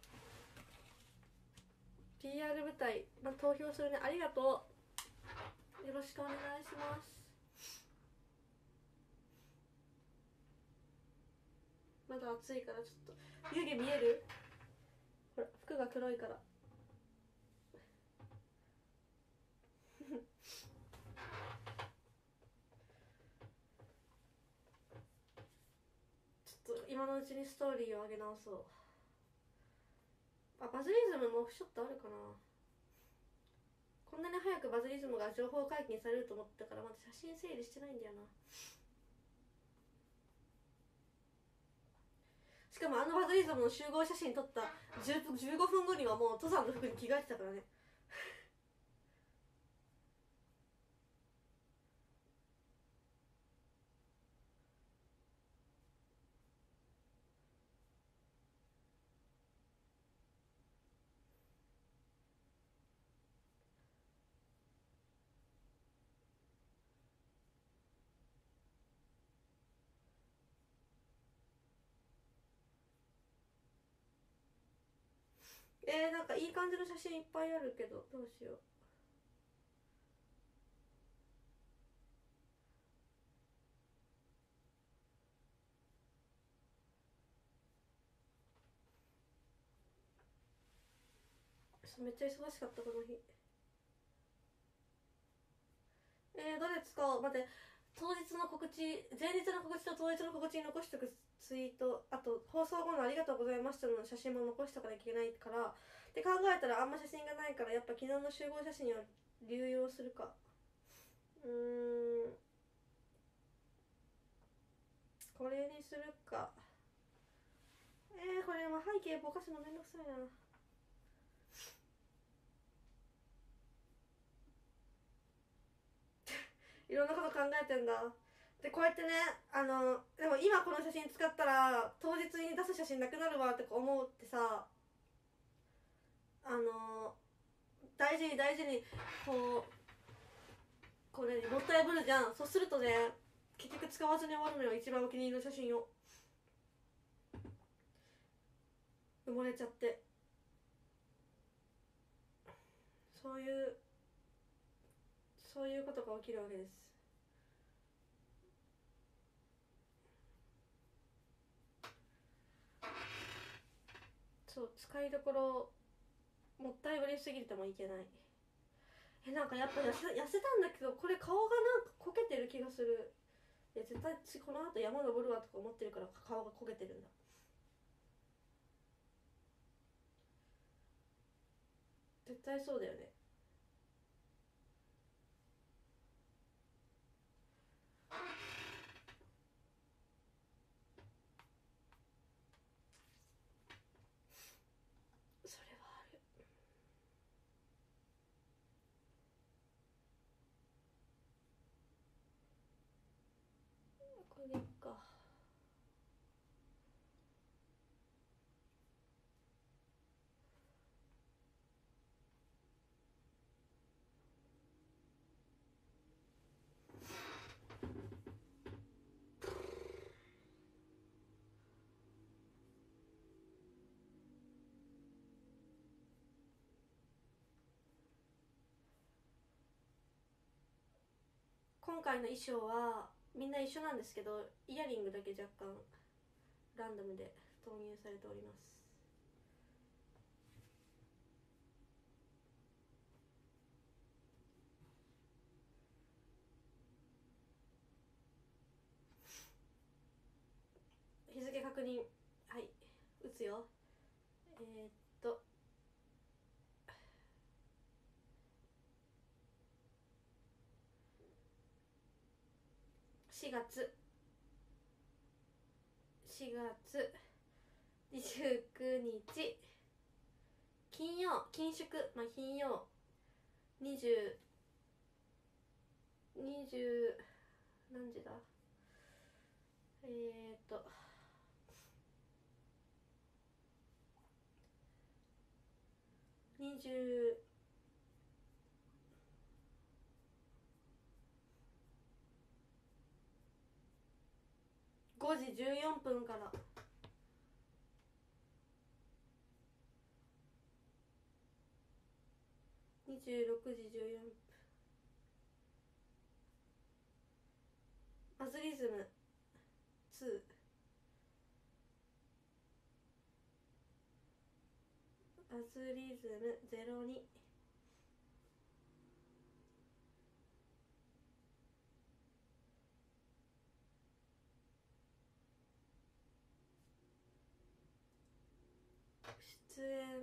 PR 舞台、投票するね。ありがとう。よろしくお願いします。まだ暑いからちょっと湯気見える？ほら服が黒いからちょっと今のうちにストーリーを上げ直そう。バズリズムもオフショットあるかな。こんなに早くバズリズムが情報解禁されると思ったからまだ写真整理してないんだよな。しかもあのバズリズムの集合写真撮った15分後にはもう登山の服に着替えてたからねなんかいい感じの写真いっぱいあるけどどうしよう。めっちゃ忙しかったこの日。どれ使おう。待って、当日の告知、前日の告知と当日の告知に残しておくツイート、あと放送後のありがとうございましたの写真も残しておかなきゃいけないからって考えたらあんま写真がないから、やっぱ昨日の集合写真を流用するか。これにするか。これも背景ぼかすのめんどくさいな。いろんなこと考えてんだ。でこうやってね、でも今この写真使ったら当日に出す写真なくなるわって思うってさ、大事に大事にこれもったいぶるじゃん。そうするとね、結局使わずに終わるのよ。一番お気に入りの写真を埋もれちゃって、そういうことが起きるわけです。そう、使いどころもったいぶりすぎてもいけない。なんかやっぱ痩せたんだけど、これ顔がなんかこけてる気がする。いや絶対この後山登るわとか思ってるから顔がこけてるんだ。絶対そうだよね。それはある。これでいっか。今回の衣装はみんな一緒なんですけど、イヤリングだけ若干ランダムで投入されております。日付確認、はい、打つよ。4月29日金曜、緊縮、まあ金曜20何時だ、205時14分から26時14分、アズリズム2、アズリズム02、出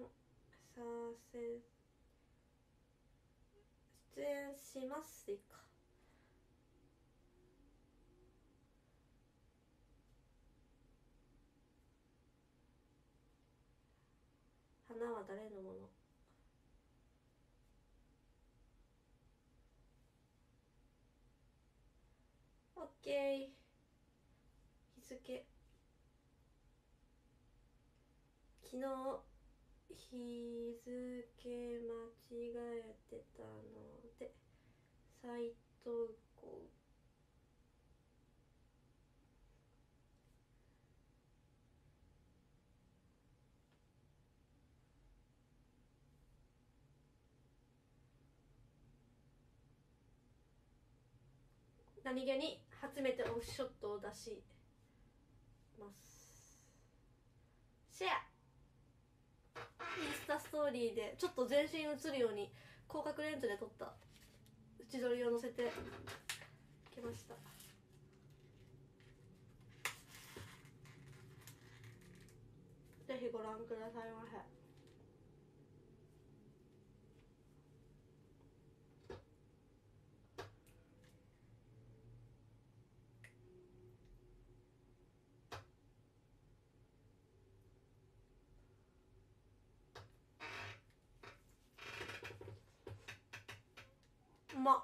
演しますでいいか。花は誰のもの。オッケー。日付、昨日日付間違えてたのでサイト号、何気に初めてオフショットを出します。シェア、インスタストーリーでちょっと全身映るように広角レンズで撮った縁取りを載せてきました。ぜひご覧くださいませ。うまっ。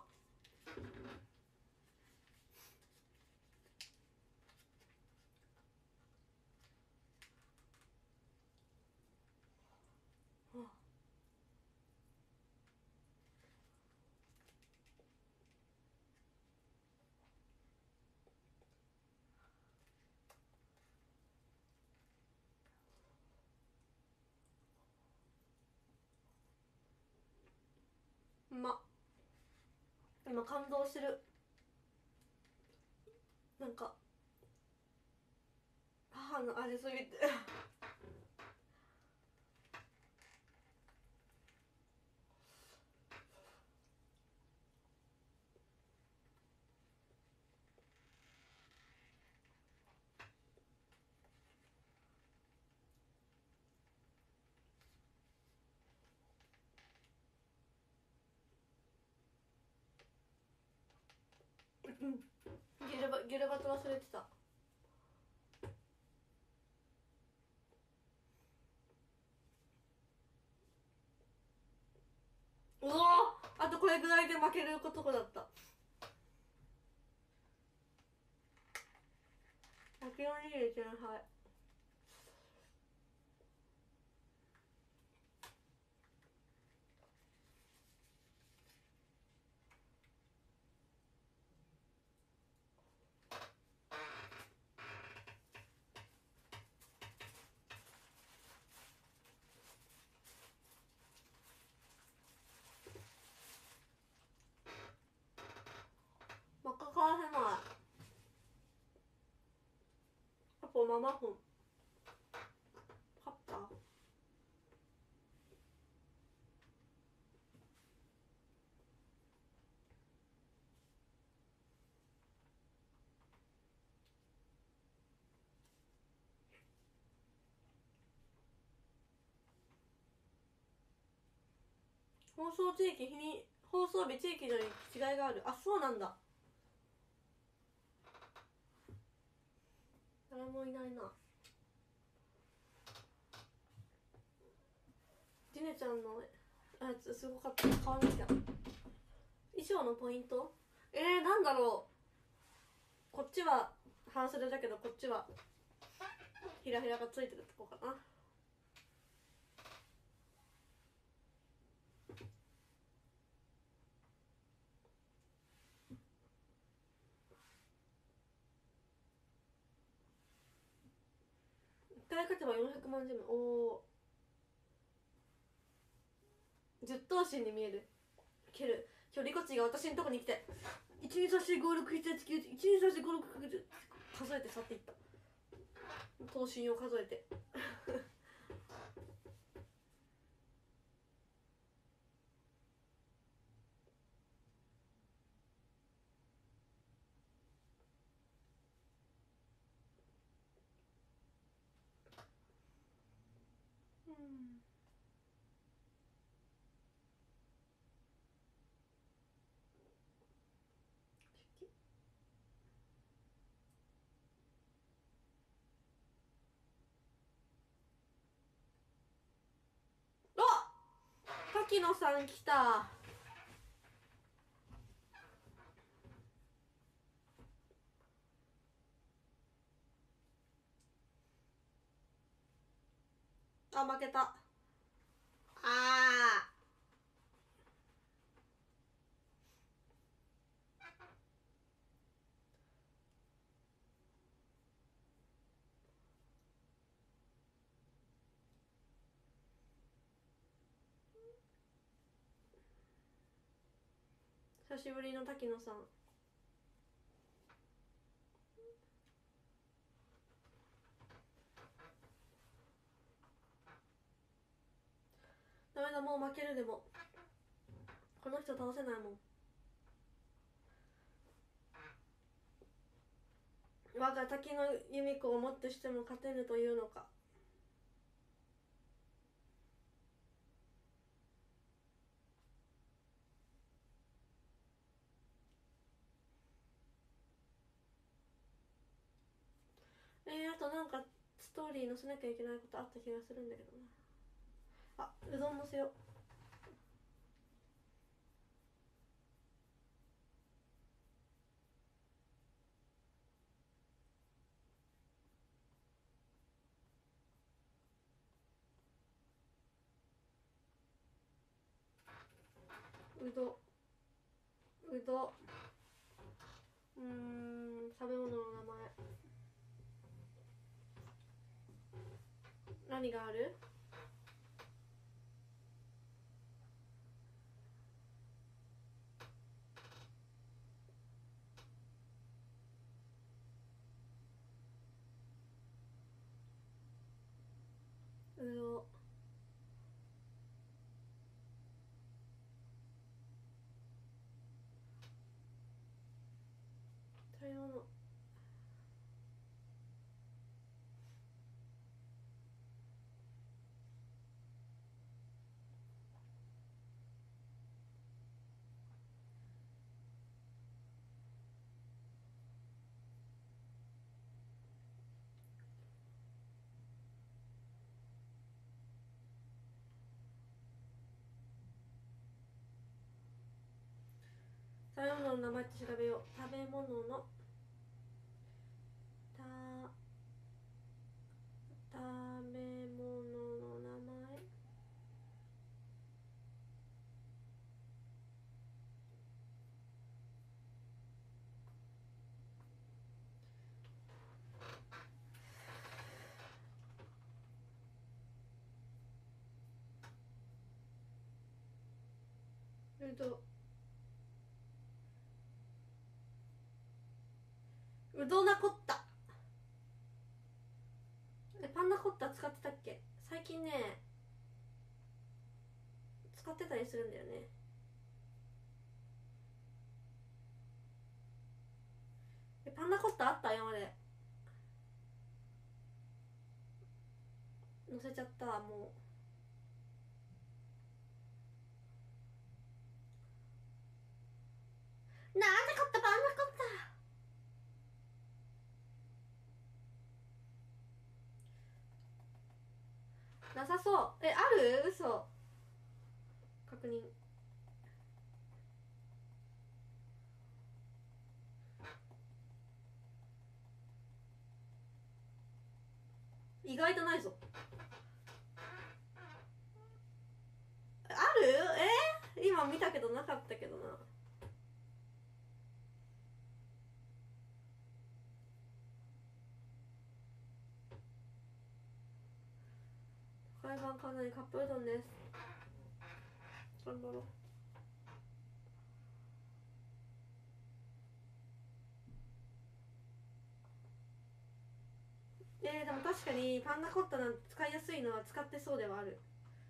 うまっ。今感動してる。なんか母の味すぎてゲルバト忘れてた。うわ、あとこれぐらいで負けるとこだった。141円、はい。マカ返せない。あと7分。 放送地域放送日地域に違いがある。あ、そうなんだ。誰もいないな。ジネちゃんのやつすごかった。買わなきゃ。衣装のポイント、なんだろう。こっちは半袖だけど、こっちはひらひらがついてるとこかな。1回勝てば400万ジム。おお、10頭身に見える。蹴る。今日リコチが私のとこに来て12345678910123456数えて去っていった。頭身を数えて滝野さん来た。あ、負けた。久しぶりの滝野さん。ダメだ、もう負ける。でもこの人倒せないもん。我が滝野由美子をもってしても勝てぬというのか。あとなんかストーリー載せなきゃいけないことあった気がするんだけどな。あ、うどん載せよう。うど食べ物の名前何がある？うど食べ物。食べ物の名前って調べよう。食べ物の食べ物の名前。うどなこった。パンナコッタ使ってたっけ？最近ね使ってたりするんだよね。パンナコッタあった？今まで載せちゃった。もなさそう。ある？嘘。確認。意外とないぞ。ある？今見たけどなかったけどな。海岸かなりカップうどんです。頑張ろう。でも確かにパンナコッタなんて使いやすいのは使ってそうではある。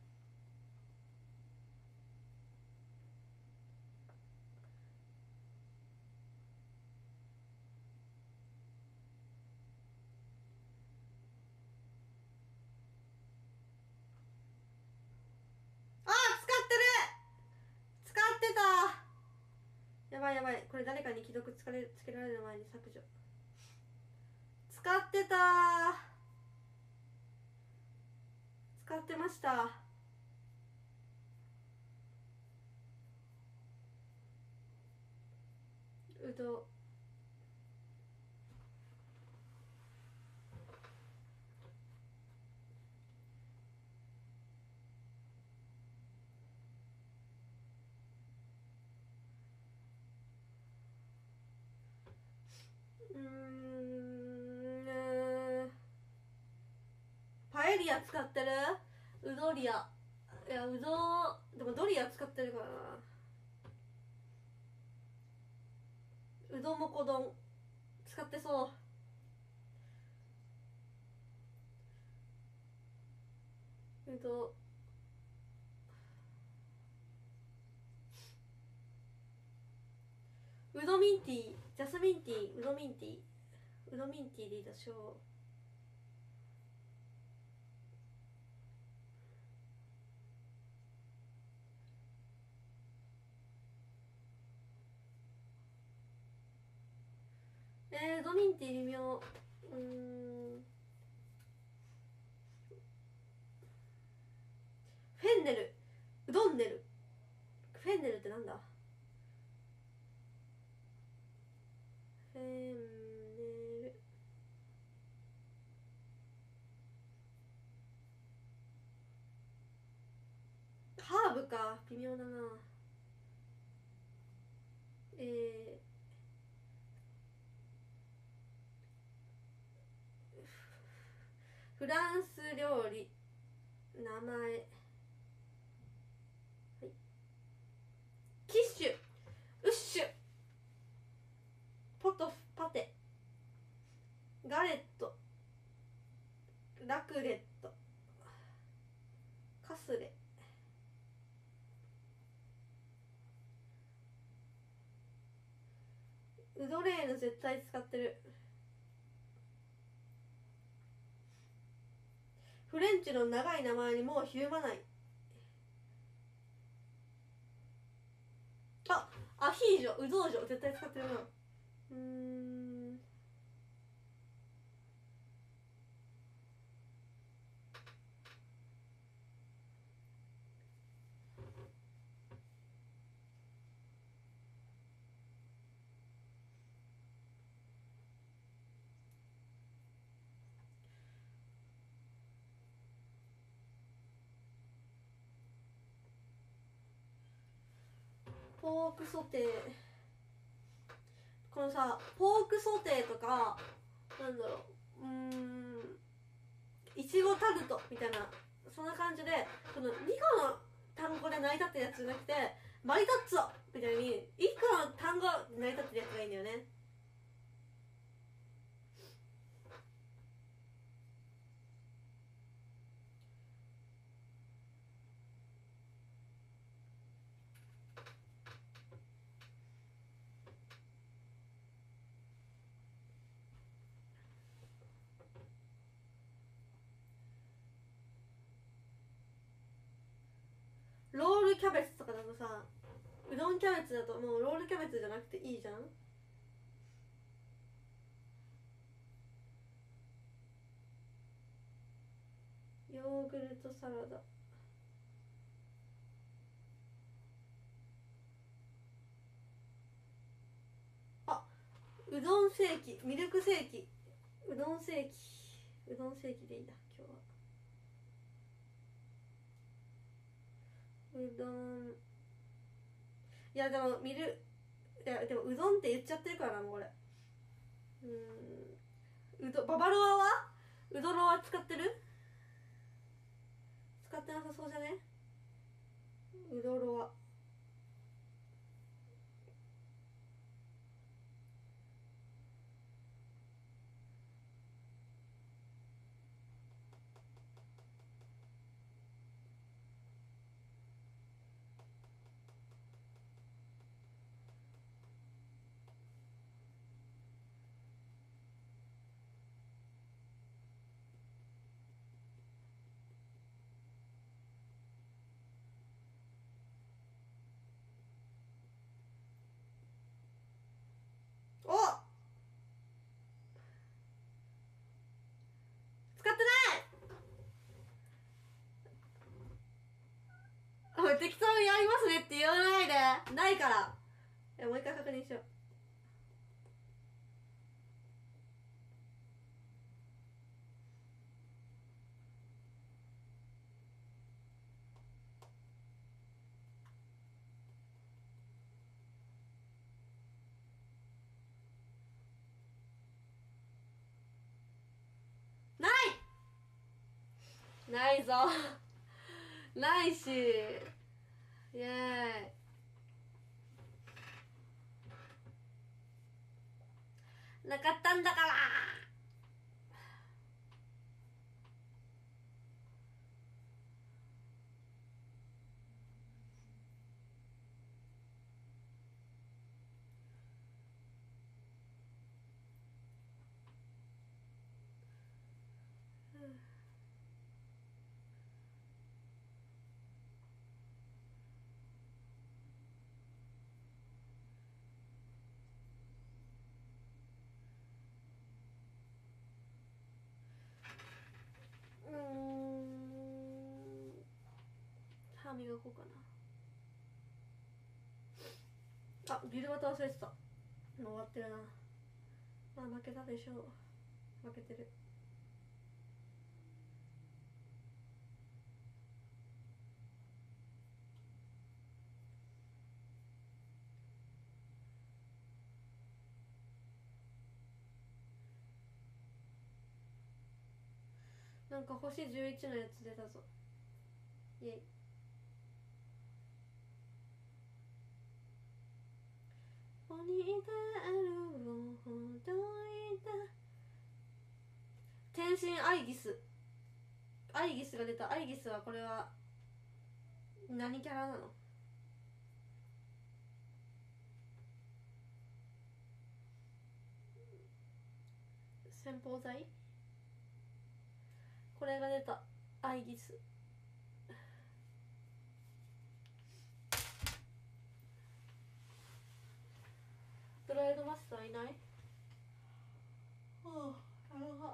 使ってた。やばいやばい、これ誰かに既読つけられる前に削除。使ってた。使ってました。うど。パエリア使ってる？うどりア。いや、うどでもドリア使ってるからな。うどもこ丼使ってそう。うどミンティー、ジャスミンティー、うどミンティー、うどミンティーでいいでしょう。ドミンティ微妙。フェンネル、うどんねる。フェンネルってなんだ？フェンネル。ハーブか、微妙だな。フランス料理名前、はい、キッシュ、ウッシュ、ポトフ、パテ、ガレット、ラクレット、カスレ、ウドレーヌ絶対使ってる。フレンチの長い名前にもうひるまない。アヒージョ、うどうじょ絶対使ってるな。ポークソテー、このさ、ポークソテーとかなんだろう、いちごタルトみたいな、そんな感じで、この2個の単語で成り立ってるやつじゃなくて、マリトッツォみたいに1個の単語で成り立ってるやつがいいんだよね。ロールキャベツとかだとさ、うどんキャベツだともうロールキャベツじゃなくていいじゃん。 ヨーグルトサラダ。あ、うどんセーキ、ミルクセーキ、うどんセーキ、うどんセーキでいいんだ今日は。うどん、いやでもいやでもうどんって言っちゃってるからな、もうこれ。ババロアはうどろは使ってる？使ってなさそうじゃね？うどろは。お、使ってない。適当にやりますねって言わないで。ないから。もう一回確認しよう。ないぞないし、イエーイ。なかったんだから。歯磨こうかな。あ、ビルバタ忘れてた。もう終わってるな。まあ負けたでしょう。負けてる。なんか星11のやつ出たぞ。イエイ。ポニーテールをほどいた天神アイギス。アイギスが出た。アイギスはこれは何キャラなの？先方剤？これが出た。アイギス。ドライドマスターいない？はあ、なるほど。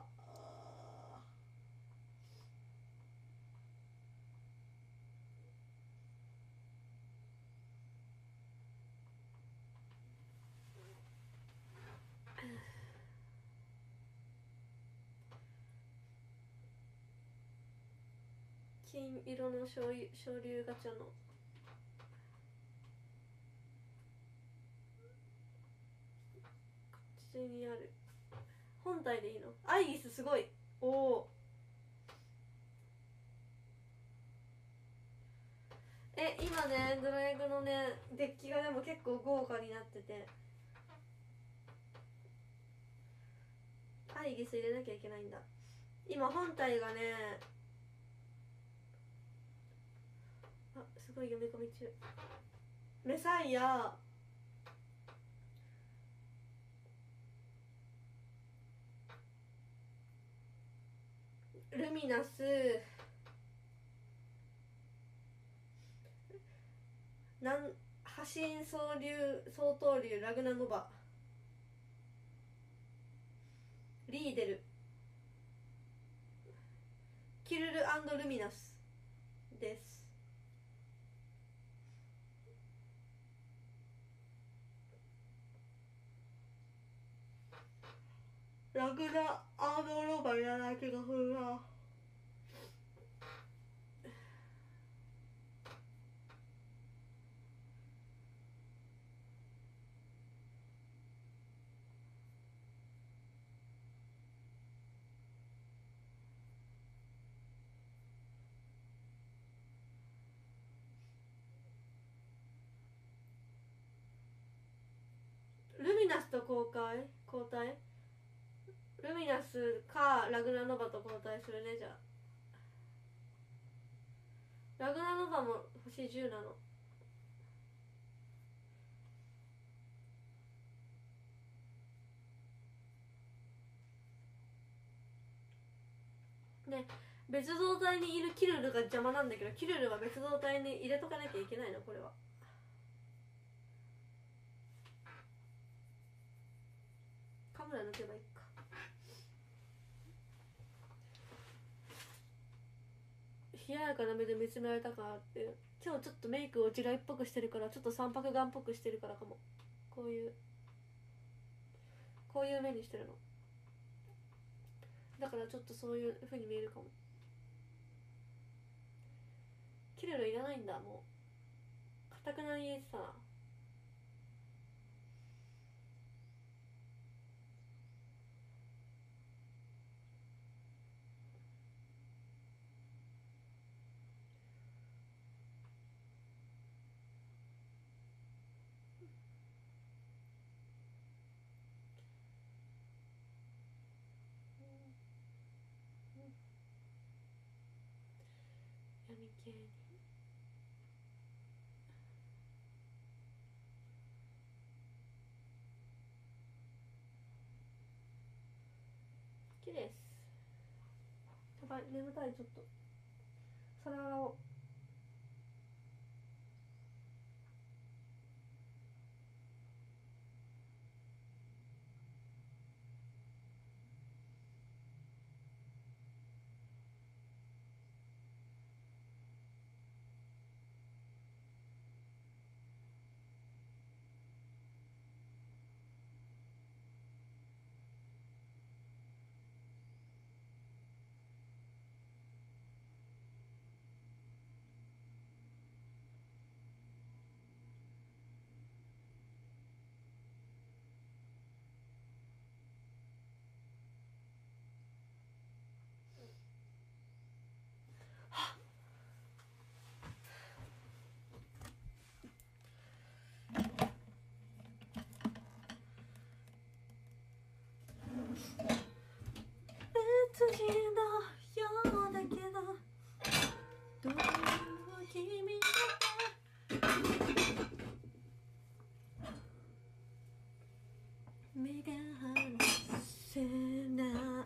金色の昇竜ガチャの口にある本体でいいの？アイギスすごい。おお。今ねドライブのねデッキがでも結構豪華になってて、アイギス入れなきゃいけないんだ。今本体がね、すごい読み込み中。メサイア、ルミナス、破神総統竜ラグナノバ、リーデル、キルル・アルミナスです。ラグナアーノローバーいらない気がするな。ルミナスと交代ルミナスかラグナノバと交代するね。じゃあラグナノバも星10なの。ね、別動隊にいるキルルが邪魔なんだけど、キルルは別動隊に入れとかなきゃいけないの。これはカメラ抜けばいいか。冷ややかな目で見つめられたかって。今日ちょっとメイクを地雷っぽくしてるから、ちょっと三白眼っぽくしてるからかも。こういう目にしてるのだから、ちょっとそういう風に見えるかも。キルルいらないんだ。もうかたくなに言えてたな。闇系に好きです。やばい、眠たい。ちょっと皿洗おう。別人のようだけど、どういう君だか目が離せない。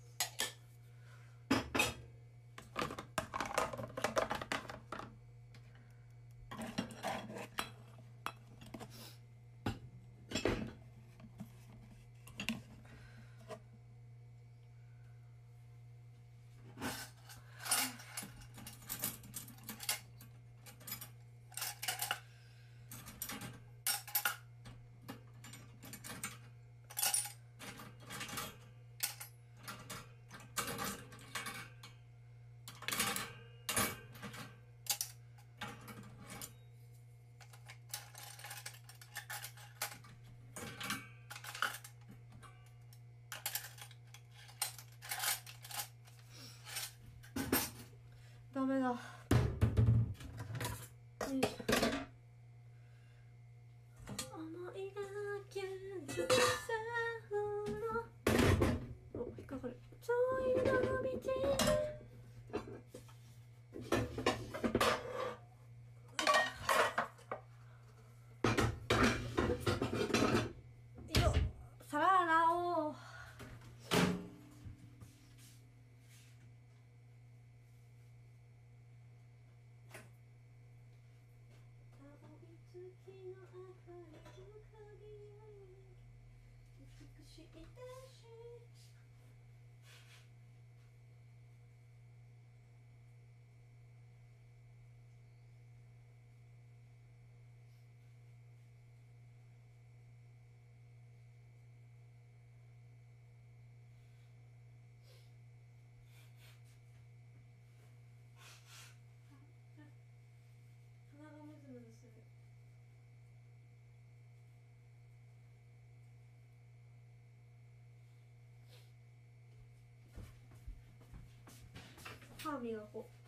ダメだ。思いがけずさの引っかかる。そういうの道よっ、さららを美しい歯磨こう。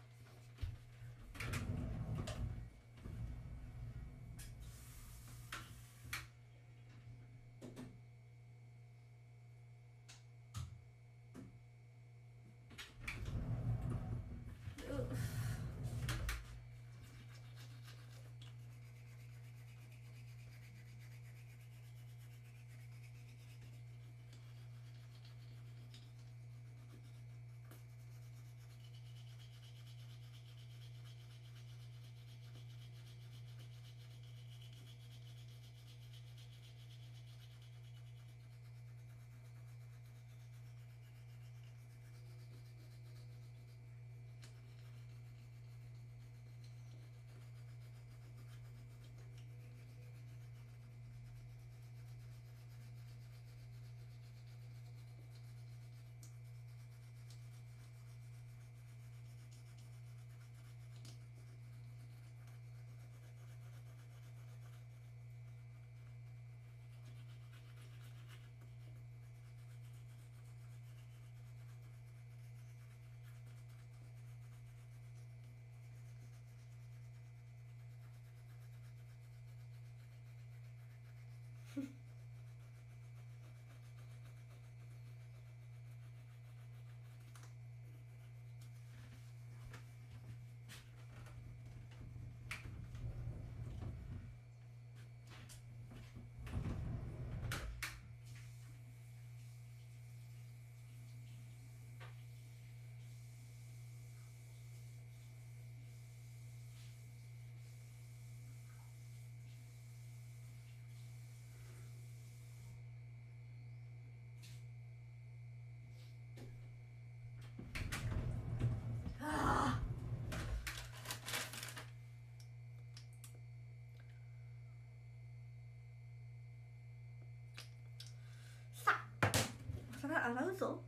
それ洗うぞ。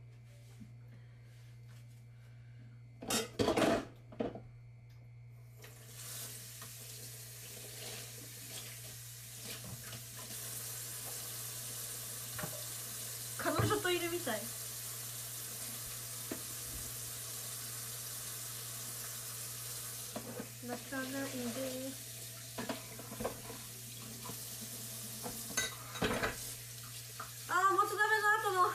彼女といるみたい。泣かないで。もつ鍋の後の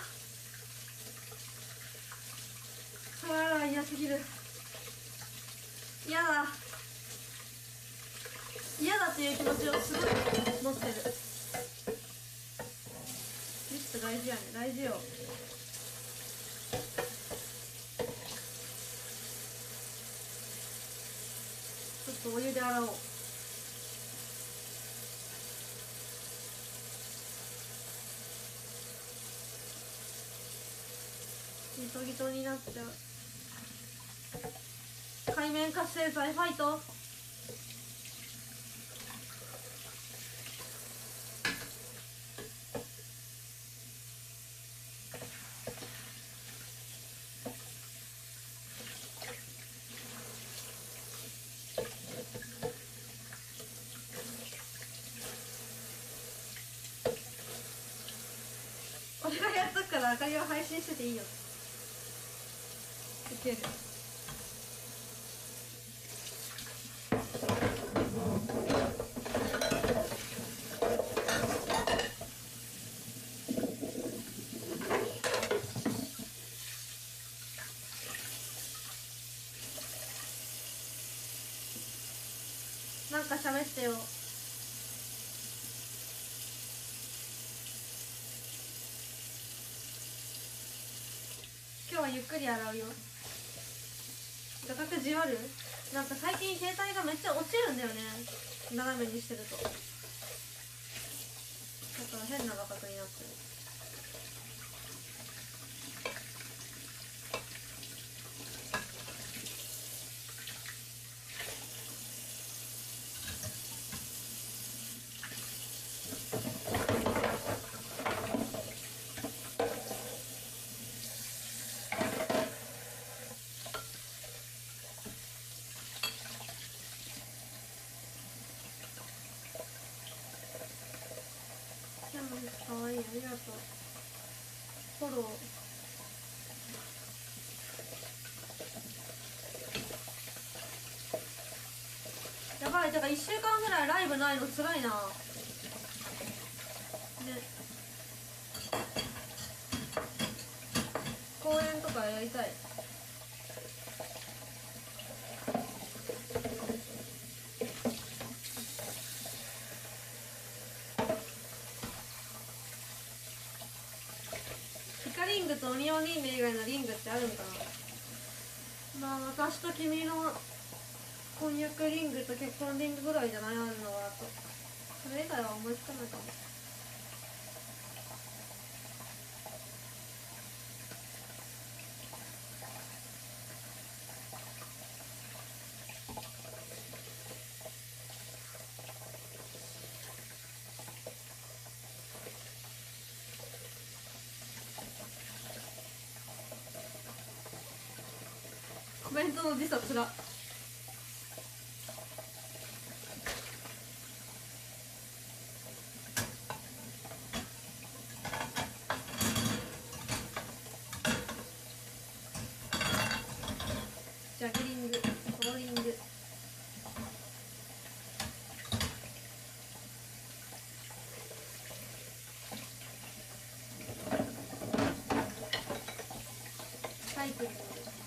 嫌すぎる。嫌だっていう気持ちをすごい持ってる。リスト大事やね。大事よ。ちょっとお湯で洗おう。ギトギトになっちゃう。海面活性剤ファイト。俺がやっとくからあかりは配信してていいよ。いける。なんか喋ってよ。今日はゆっくり洗うよ。画角じわる。なんか最近携帯がめっちゃ落ちるんだよね、斜めにしてると。だから変な画角になってる。かわいい、ありがとう。フォロー。 てか1週間ぐらいライブないのつらいなね。公演とかやりたい。イカリングとオニオンリング以外のリングってあるんかな。まあ私と君の婚約リングと結婚リングぐらいじゃない、あるのは。とそれ以外は思いつかないかも。コメントの時差つら。ジャグリング、ボーリング。サイクリング。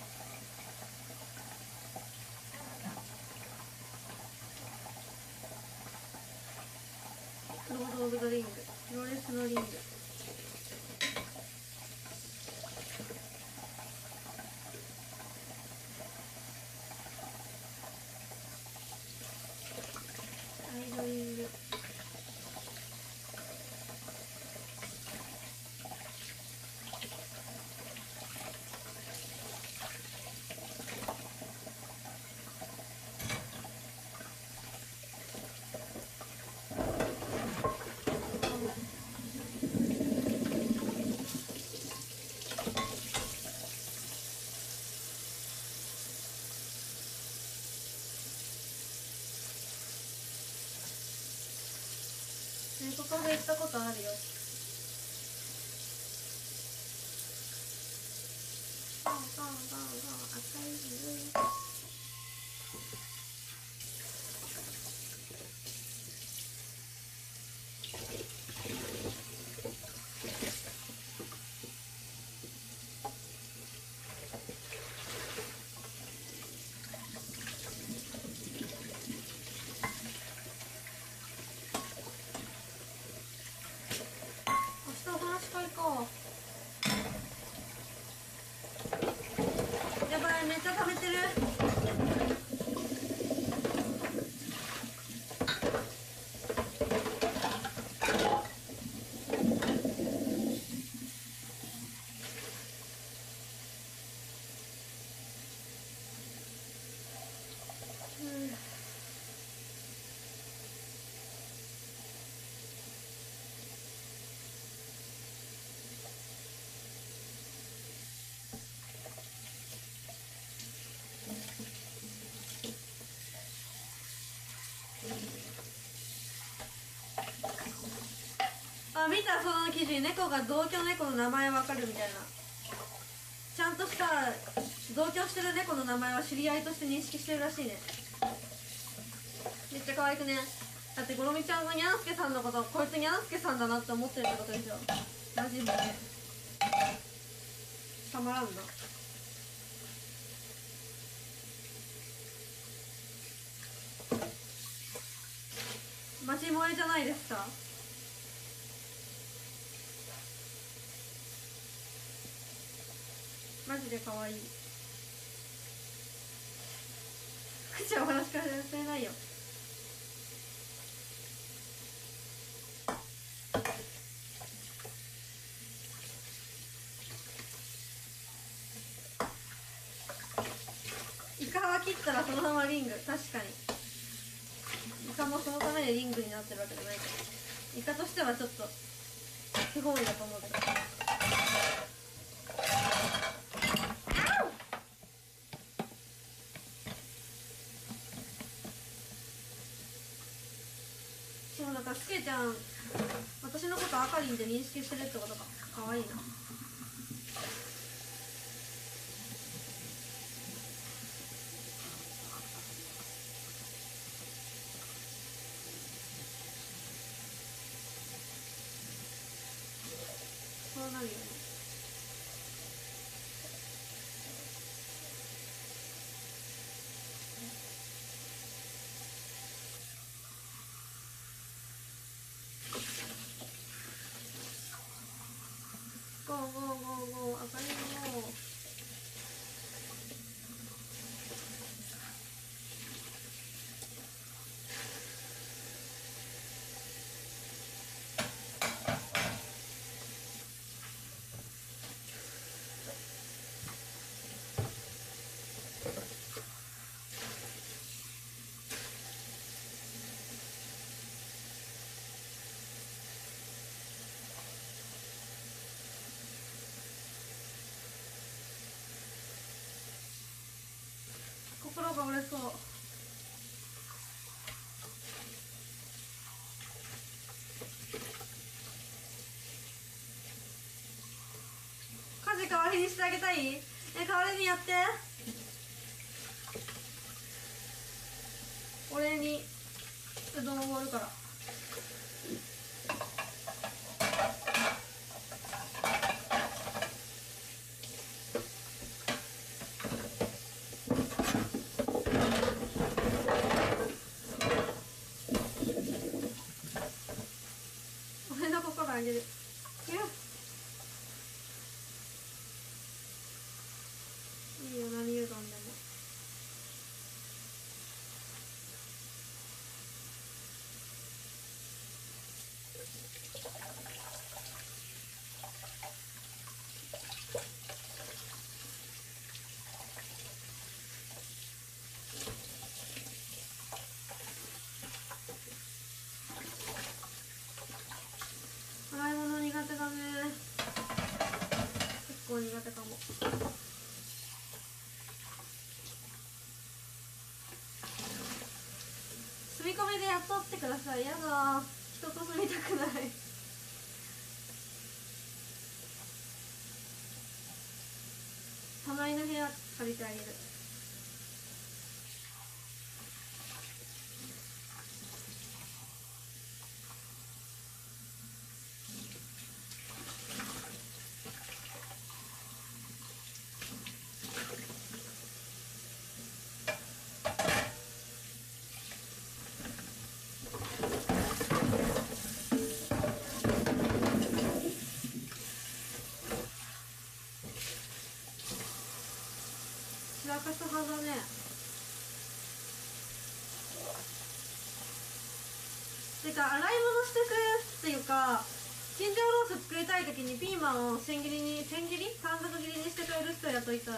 ロード・オブ・ザ・リング、プロレスのリング。アイドリング。猫カフェ行ったことあるよ。ゴーゴーゴーゴー、赤い字。明日お話し会か。やばい、めっちゃ食べてる。あ、見た、その記事。猫が同居猫の名前わかるみたいな。ちゃんとした同居してる猫の名前は知り合いとして認識してるらしいね。めっちゃ可愛くね。だってゴロミちゃんがにゃんすけさんのこと、こいつにゃんすけさんだなって思ってるってことでしょ。マジでたまらんな。マジ萌えじゃないですか。マジで可愛い。口はお話しから忘れないよ。イカは切ったらそのままリング。確かにイカもそのためにリングになってるわけじゃないけど、イカとしてはちょっと不本意だと思うけど。そうだからスケちゃん、私のことあかりんで認識してるってことか。かわいいな。 心が折れそう。家事代わりにしてあげたい？代わりにやって。俺にうどんおごるから。俺の心あげる。いや、いいよ、何うどんでも。洗い物苦手だね。結構苦手かも。住み込みでやっとってください。やだ、人と住みたくない。隣の部屋借りてあげる。散らかす派だね。てか洗い物してくれるっていうか、チンジャオロース作りたい時にピーマンを短冊切りにしてくれる人雇いたい。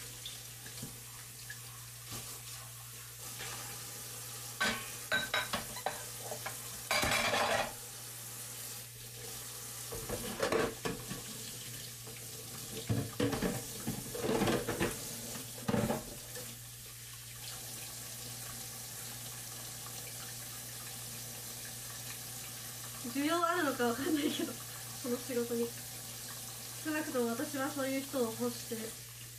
需要あるのかわかんないけど、その仕事に。少なくとも私はそういう人を欲してる。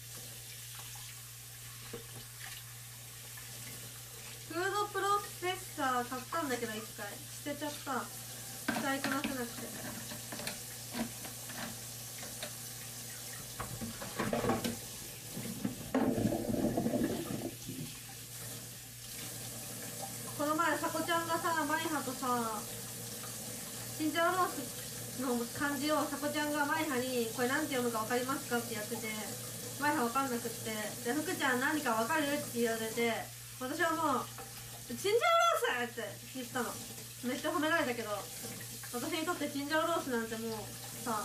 フードプロセッサー買ったんだけど1回捨てちゃった。使いこなせなくて。この前さこちゃんがさ、マリハとさ、チンジャオロースの漢字をさこちゃんがマリハにこれなんて読むか分かりますかってやってて、マリハ分かんなくって、で福ちゃん何か分かるって言われて、私はもうチンジャオロースって言ったの。めっちゃ褒められたけど、私にとってチンジャオロースなんてもうさ、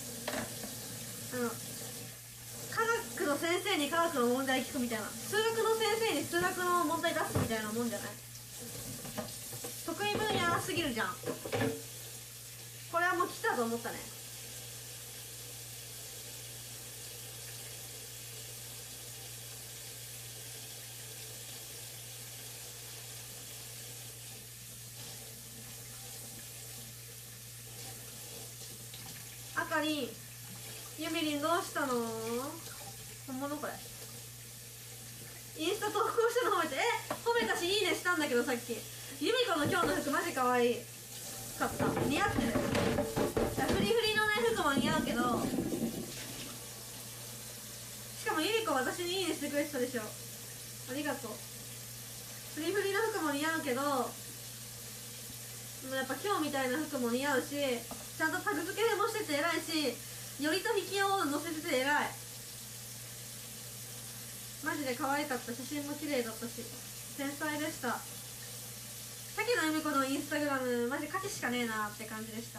科学の先生に科学の問題聞くみたいな、数学の先生に数学の問題出すみたいなもんじゃない？得意分野すぎるじゃん。これはもう来たと思ったね。あかり、ゆみりんどうしたの？本物これ。インスタ投稿したの褒めて、褒めたしいいねしたんだけどさっき。ゆみこの今日の服マジ可愛いかった。似合ってる。フリフリのね服も似合うけど、しかもゆみこ私にいいねしてくれてたでしょ。ありがとう。フリフリの服も似合うけど、やっぱ今日みたいな服も似合うし、ちゃんとタグ付けもしてて偉いし、よりと引きを載せてて偉い。マジで可愛かった。写真も綺麗だったし天才でした。さきのゆみこのインスタグラムマジ価値しかねえなって感じでした。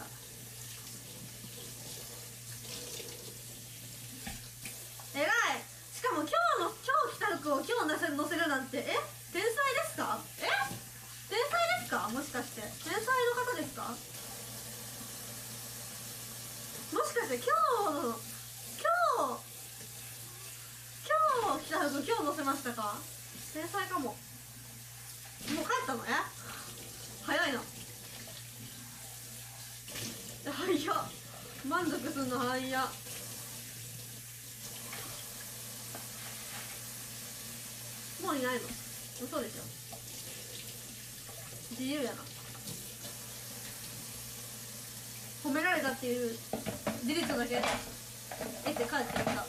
偉い。しかも今日着た服を今日載せるなんて、天才ですか？天才ですか？もしかして天才の方ですか？もしかして今日着た服今日載せましたか？ 天才かも。もう帰ったの？早いな。早っ。満足すんの早っ。もういないの？嘘でしょ。自由やな。褒められたっていう事実だけ得て帰ってきた。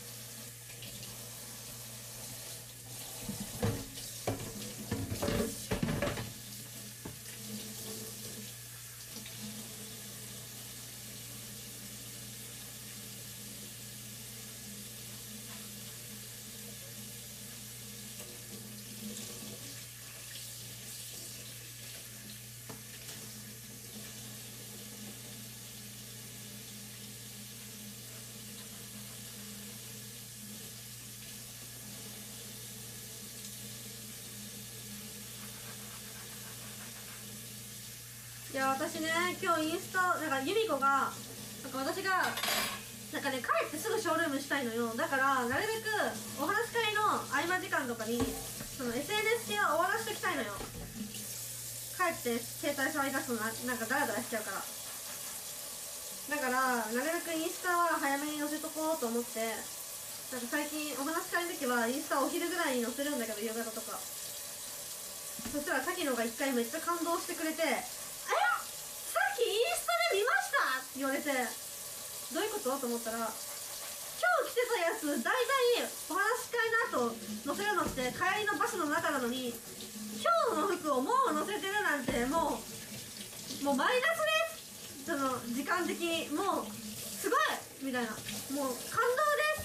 いや私ね、今日インスタなんか由美子がなんか私がなんかね帰ってすぐショールームしたいのよ。だからなるべくお話し会の合間時間とかにその SNS 系は終わらせておきたいのよ。帰って携帯触り出すのなんかダラダラしちゃうから。だからなるべくインスタは早めに載せとこうと思って、なんか最近お話し会の時はインスタお昼ぐらいに載せるんだけど、夕方とか。そしたらさきのが一回めっちゃ感動してくれて、さっきインスタで見ましたって言われて、どういうことと思ったら、今日着てたやつ大体お話し会の後載せるのって帰りのバスの中なのに、今日の服をもう載せてるなんてもうマイナスです。その時間的にもうすごいみたいな、もう感動です、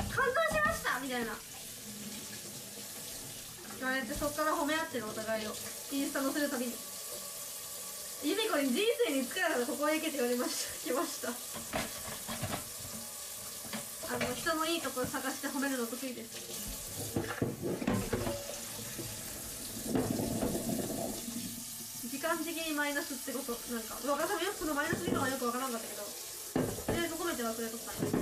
感動しましたみたいな言われて、そっから褒め合ってるお互いをインスタ載せるたびに。由美子に人生に疲れたらここへ行けって言われました。来ました。人のいいところ探して褒めるの得意です。時間的にマイナスってこと、なんか私もよくそのマイナス理論はよくわからんかったけど、とりあえず褒めて忘れとったね。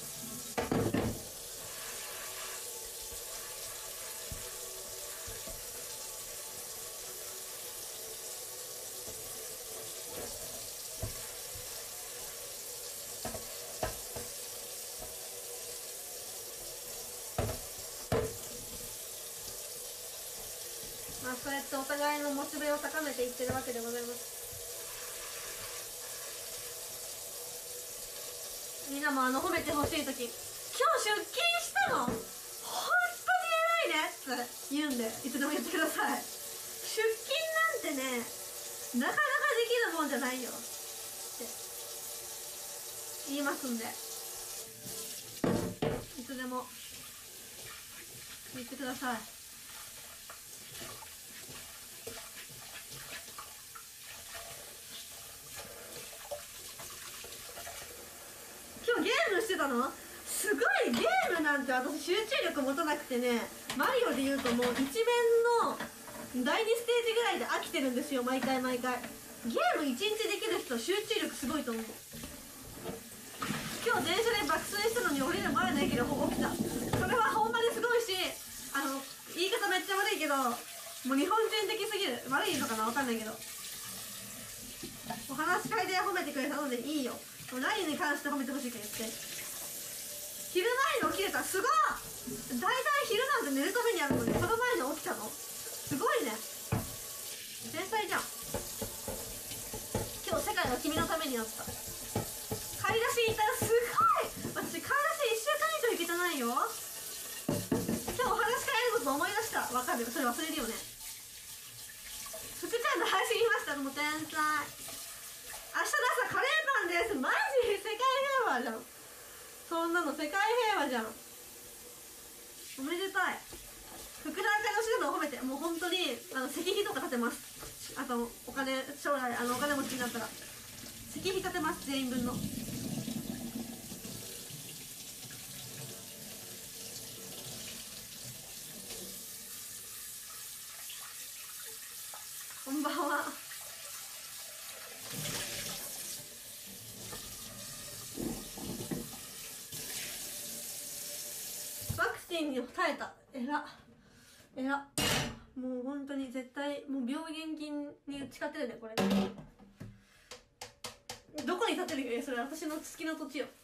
まあそうやってお互いのモチベを高めていってるわけでございます。みんなも褒めてほしいとき、今日出勤したの本当に偉いねって言うんで、いつでも言ってください。出勤なんてね、なかなかできるもんじゃないよって言いますんで、いつでも言ってください。今日ゲームしてたの？すごい。ゲームなんて私集中力持たなくてね、マリオで言うともう一面の第2ステージぐらいで飽きてるんですよ、毎回毎回。ゲーム1日できる人集中力すごいと思う。今日電車で爆睡したのに降りる前の駅で起きた。それはほんまにすごいし、言い方めっちゃ悪いけどもう日本人的すぎる。悪いのかな、わかんないけど、お話し会で褒めてくれたのでいいよ。何に関して褒めてほしいか言って。昼前に起きれた、すごい。大体昼なんて寝るためにあるのにその前に起きたの、すごいね。天才じゃん。今日世界は君のためにあった。買い出し行ったらすごい。私買い出し1週間以上行けてないよ。今日お話し会やること思い出した。わかる、それ忘れるよね。福ちゃんの配信見ました。もう天才。明日の朝カレーパンです。マジ世界平和じゃん。そんなの世界平和じゃん。おめでたい。福田会の仕事を褒めて、もう本当に石碑とか建てます。あとお金、将来お金持ちになったら石碑建てます、全員分の。こんばんは。ワクチンに耐えた。えら。 えら、もう本当に絶対もう病原菌に打ち勝てるねこれ。どこに立てるよそれ、私の好きな土地よ。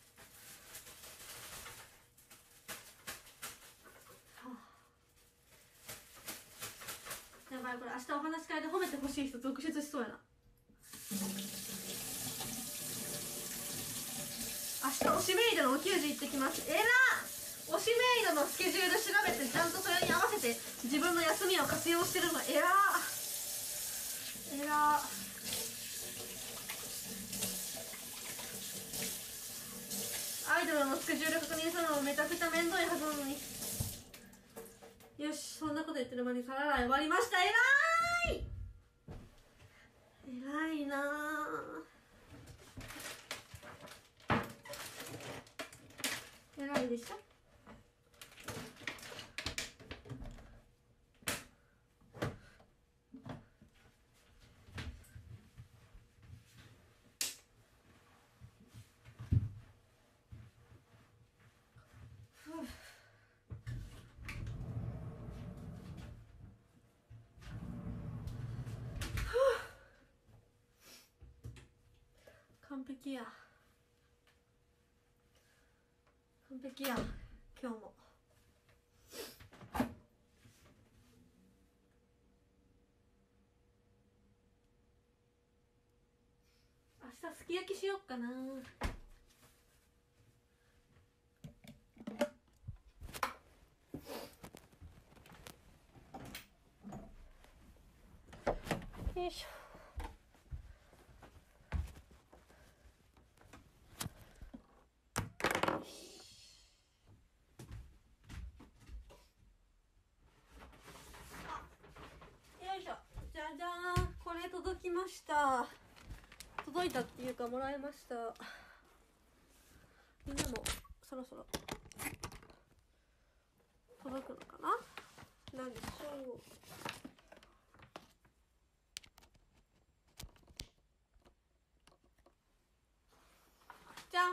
やばい、これ明日お話し会で褒めてほしい人続出しそうやな。明日推しメイドのお給仕行ってきます。えらー、推しメイドのスケジュール調べてちゃんとそれに合わせて自分の休みを活用してるの。えらー、えらー。アイドルのスケジュール確認するのもめちゃくちゃめんどいはずなのに。よし、そんなこと言ってる間に皿洗い終わりました。えらーい、えらいなー、えらいでしょ。完璧や、完璧や今日も。明日すき焼きしよっかな。よいしょ。じゃじゃーん、これ届きました。届いたっていうかもらいました。みんなもそろそろ届くのかな。なんでしょう。じゃん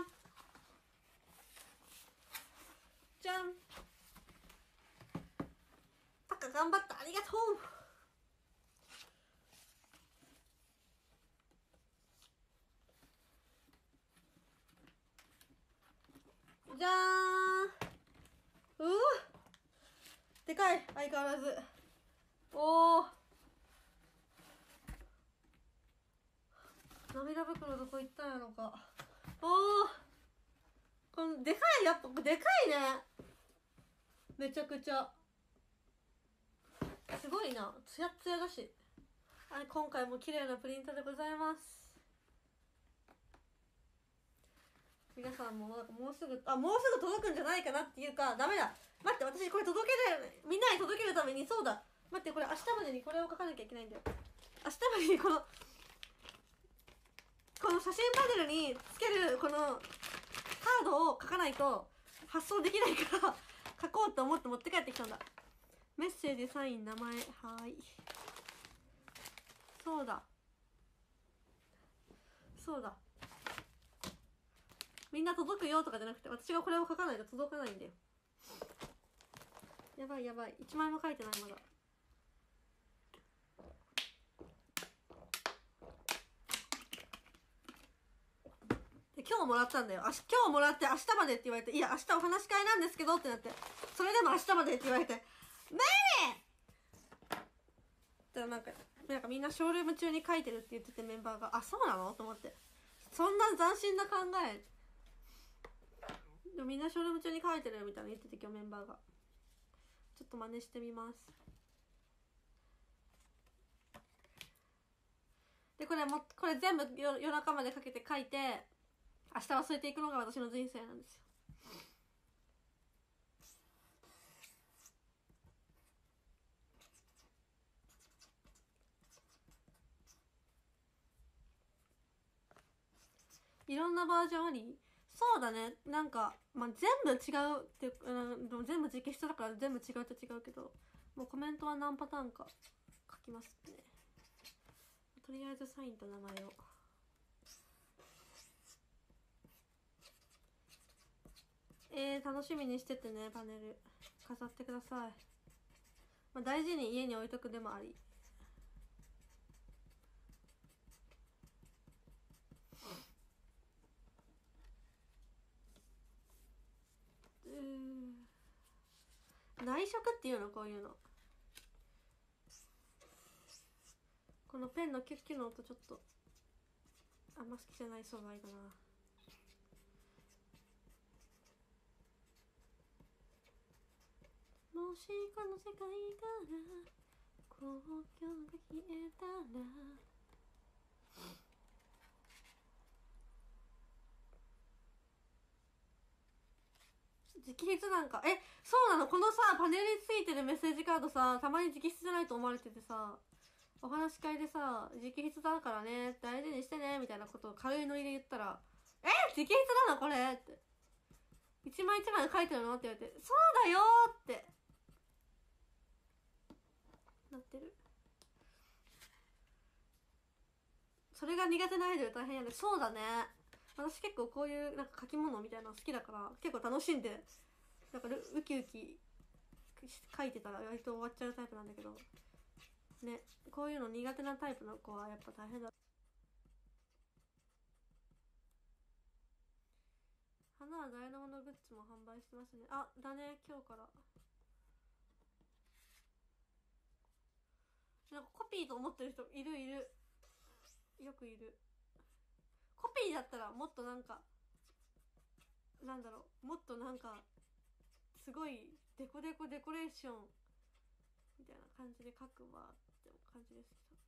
じゃん。タカ頑張った、ありがとう。じゃーん。でかい、相変わらず。おお、涙袋どこ行ったんやろか。おお、このでかい、やっぱでかいね、めちゃくちゃすごいな、ツヤツヤだし。はい、今回も綺麗なプリントでございます。皆さんもなんかもうすぐ届くんじゃないかなっていうか、ダメだ、待って、私これ届ける、みんなに届けるために、そうだ、待って、これ明日までにこれを書かなきゃいけないんだよ。明日までにこの写真パネルにつけるこのカードを書かないと発送できないから書こうと思って持って帰ってきたんだ。メッセージ、サイン、名前、はい、そうだそうだ、みんな届くよとかじゃなくて、私がこれを書かないと届かないんだよ。やばいやばい、1枚も書いてないまだ。で今日もらったんだよ。今日もらって明日までって言われて、いや明日お話し会なんですけどってなって、それでも明日までって言われて、何ってなんかみんなショールーム中に書いてるって言ってて、メンバーが、あ、そうなのと思って、そんな斬新な考えでもみんなショールーム中に書いてるみたいな言ってて、今日メンバーが。ちょっと真似してみます。でこれ全部夜中までかけて書いて、明日忘れていくのが私の人生なんですよ。いろんなバージョンあり。そうだね、なんか、まあ、全部違うっていうか、でも全部直筆だから全部違うと違うけど、もうコメントは何パターンか書きますね。とりあえずサインと名前を。楽しみにしててね、パネル飾ってください。 まあ、大事に家に置いとくでもあり。内職っていうの、こういうの。このペンのキュッキュの音ちょっとあんま好きじゃない素材だな。もしこの世界から国境が消えたら、直筆なんか、そうなの。このさパネルについてるメッセージカードさ、たまに直筆じゃないと思われててさ、お話し会でさ、直筆だからね、大事にしてねみたいなことを軽いノリで言ったら、直筆なのこれって、一枚一枚書いてるのって言われて、そうだよってなってる。それが苦手なアイドル大変やね。そうだね。私結構こういうなんか書き物みたいなの好きだから、結構楽しんでなんかウキウキ書いてたら割と終わっちゃうタイプなんだけどね。こういうの苦手なタイプの子はやっぱ大変だ。花は誰のものグッズも販売してますね。あ、だね、今日から。なんかコピーと思ってる人いるよくいる。コピーだったらもっとなんかなんだろう、もっとなんかすごいデコレーションみたいな感じで書くわって感じですけど。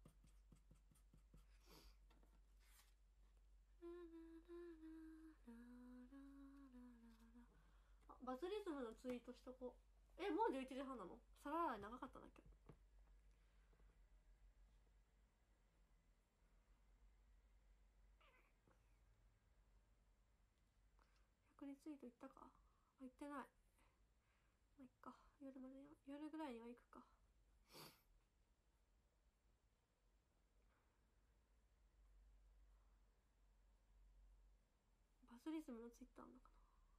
あ、バズリズムのツイートしとこう。もう11時半なの？皿洗い長かったんだっけ。100リツイートいったか。あ、いってない。まあいっか、夜ぐらいには行くか。バズリズムのツイッターあんのかな。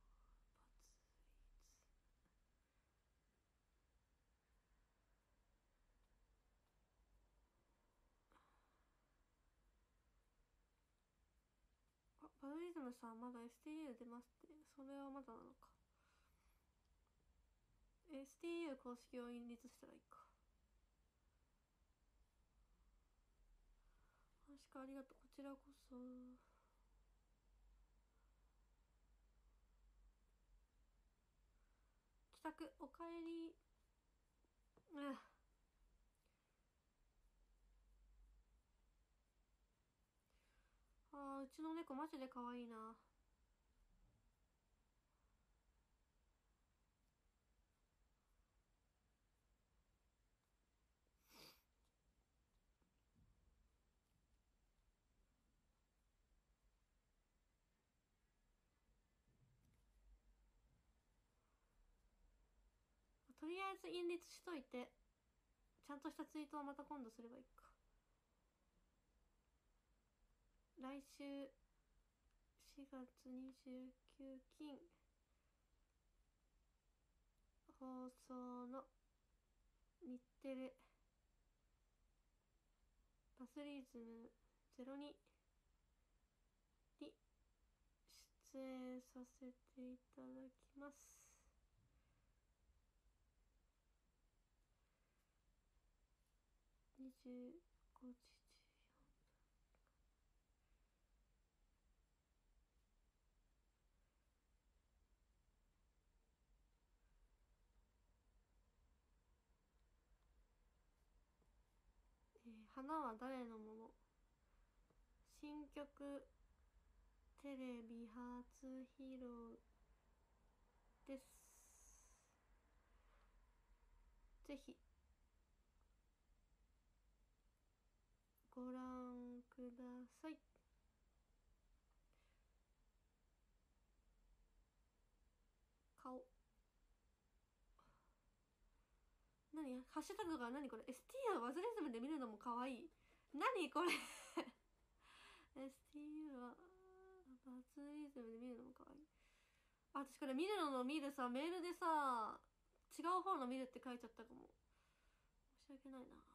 バズリズムさんまだ STU 出ますって。それはまだなのか。STU 公式を印立したらいいか。確かありがとう。こちらこそ。帰宅おかえり。うちの猫マジで可愛いな。とりあえず印立しといて、ちゃんとしたツイートをまた今度すればいいか。来週4月29金放送の日テレバズリズム02に出演させていただきます。25時花は誰のもの新曲テレビ初披露です。ぜひご覧ください。顔何ハッシュタグが何これ。 STU はバズリズムで見るのも可愛い。何これSTU はバズリズムで見るのも可愛い。私これ見るのの見るさ、メールでさ違う方の見るって書いちゃったかも。 申し訳ないな。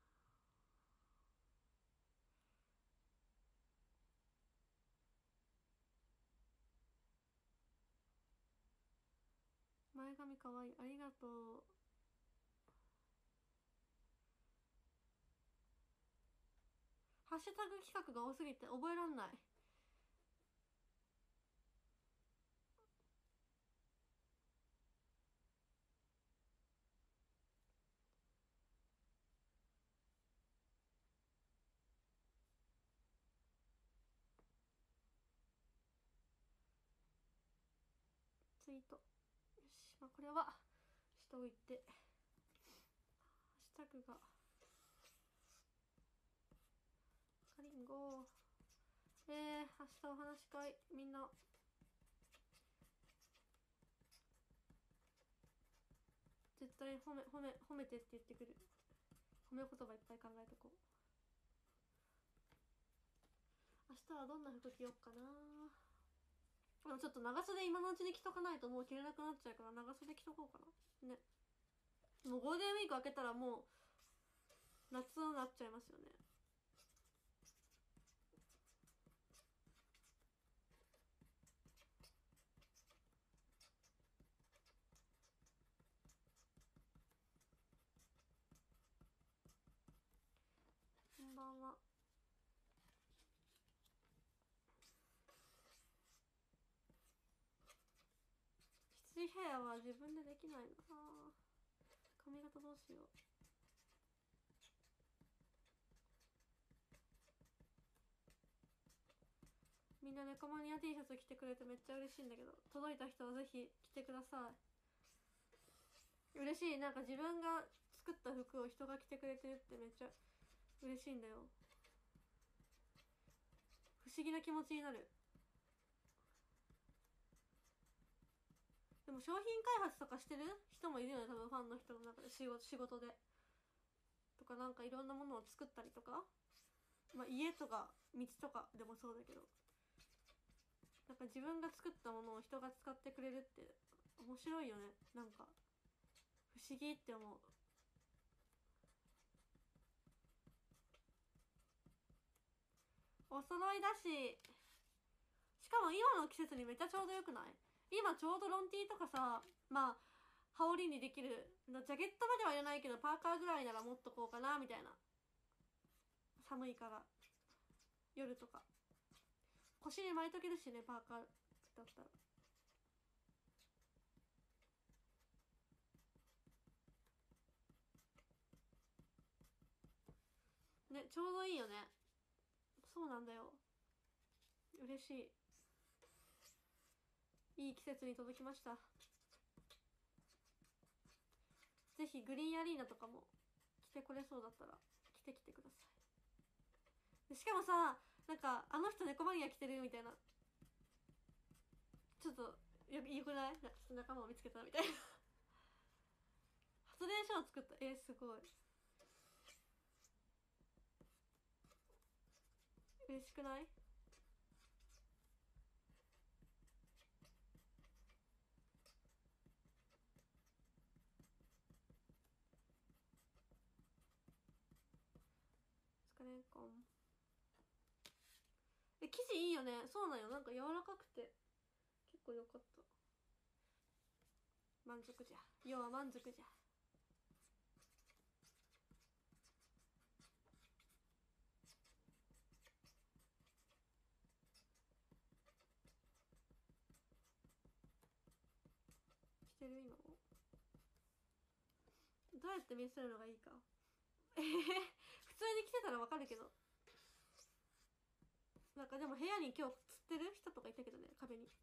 前髪かわいい、ありがとう。ハッシュタグ企画が多すぎて覚えらんない。ツイート、よし、まあこれはしておいて、ハッシュタグがかりんご、明日お話し会、みんな絶対褒めてって言ってくる。褒め言葉いっぱい考えとこう。明日はどんな服着よっかな。でもちょっと長袖今のうちに着とかないともう着れなくなっちゃうから、長袖着とこうかなね。もうゴールデンウィーク明けたらもう夏になっちゃいますよね。こんばんは。羊ヘアは自分でできないな。髪型どうしよう。みんなネコマニア T シャツ着てくれてめっちゃ嬉しいんだけど、届いた人はぜひ着てください。嬉しい。なんか自分が作った服を人が着てくれてるってめっちゃ嬉しいんだよ。不思議な気持ちになる。でも商品開発とかしてる人もいるよね、多分ファンの人の中で。仕事でとか、なんかいろんなものを作ったりとか、まあ家とか道とかでもそうだけど、なんか自分が作ったものを人が使ってくれるって面白いよね。なんか不思議って思う。お揃いだし、しかも今の季節にめっちゃちょうどよくない？今ちょうどロンティーとかさ、まあ羽織にできるジャケットまではいらないけどパーカーぐらいなら持っとこうかなみたいな。寒いから夜とか腰に巻いとけるしね、パーカーだったら。ね、ちょうどいいよね。そうなんだよ。嬉しい。いい季節に届きました。ぜひグリーンアリーナとかも着てこれそうだったら着てきてください。しかもさ、なんかあの人猫マニア着てるみたいな、ちょっとよくない？なんか仲間を見つけたみたいな発電所を作った。すごい嬉しくない？疲れんこん。生地いいよね。そうなんよ。なんか柔らかくて結構良かった。満足じゃ。要は満足じゃ。着てる今も。どうやって見せるのがいいか普通に着てたらわかるけど、なんかでも部屋に今日つってる人とかいたけどね、壁に。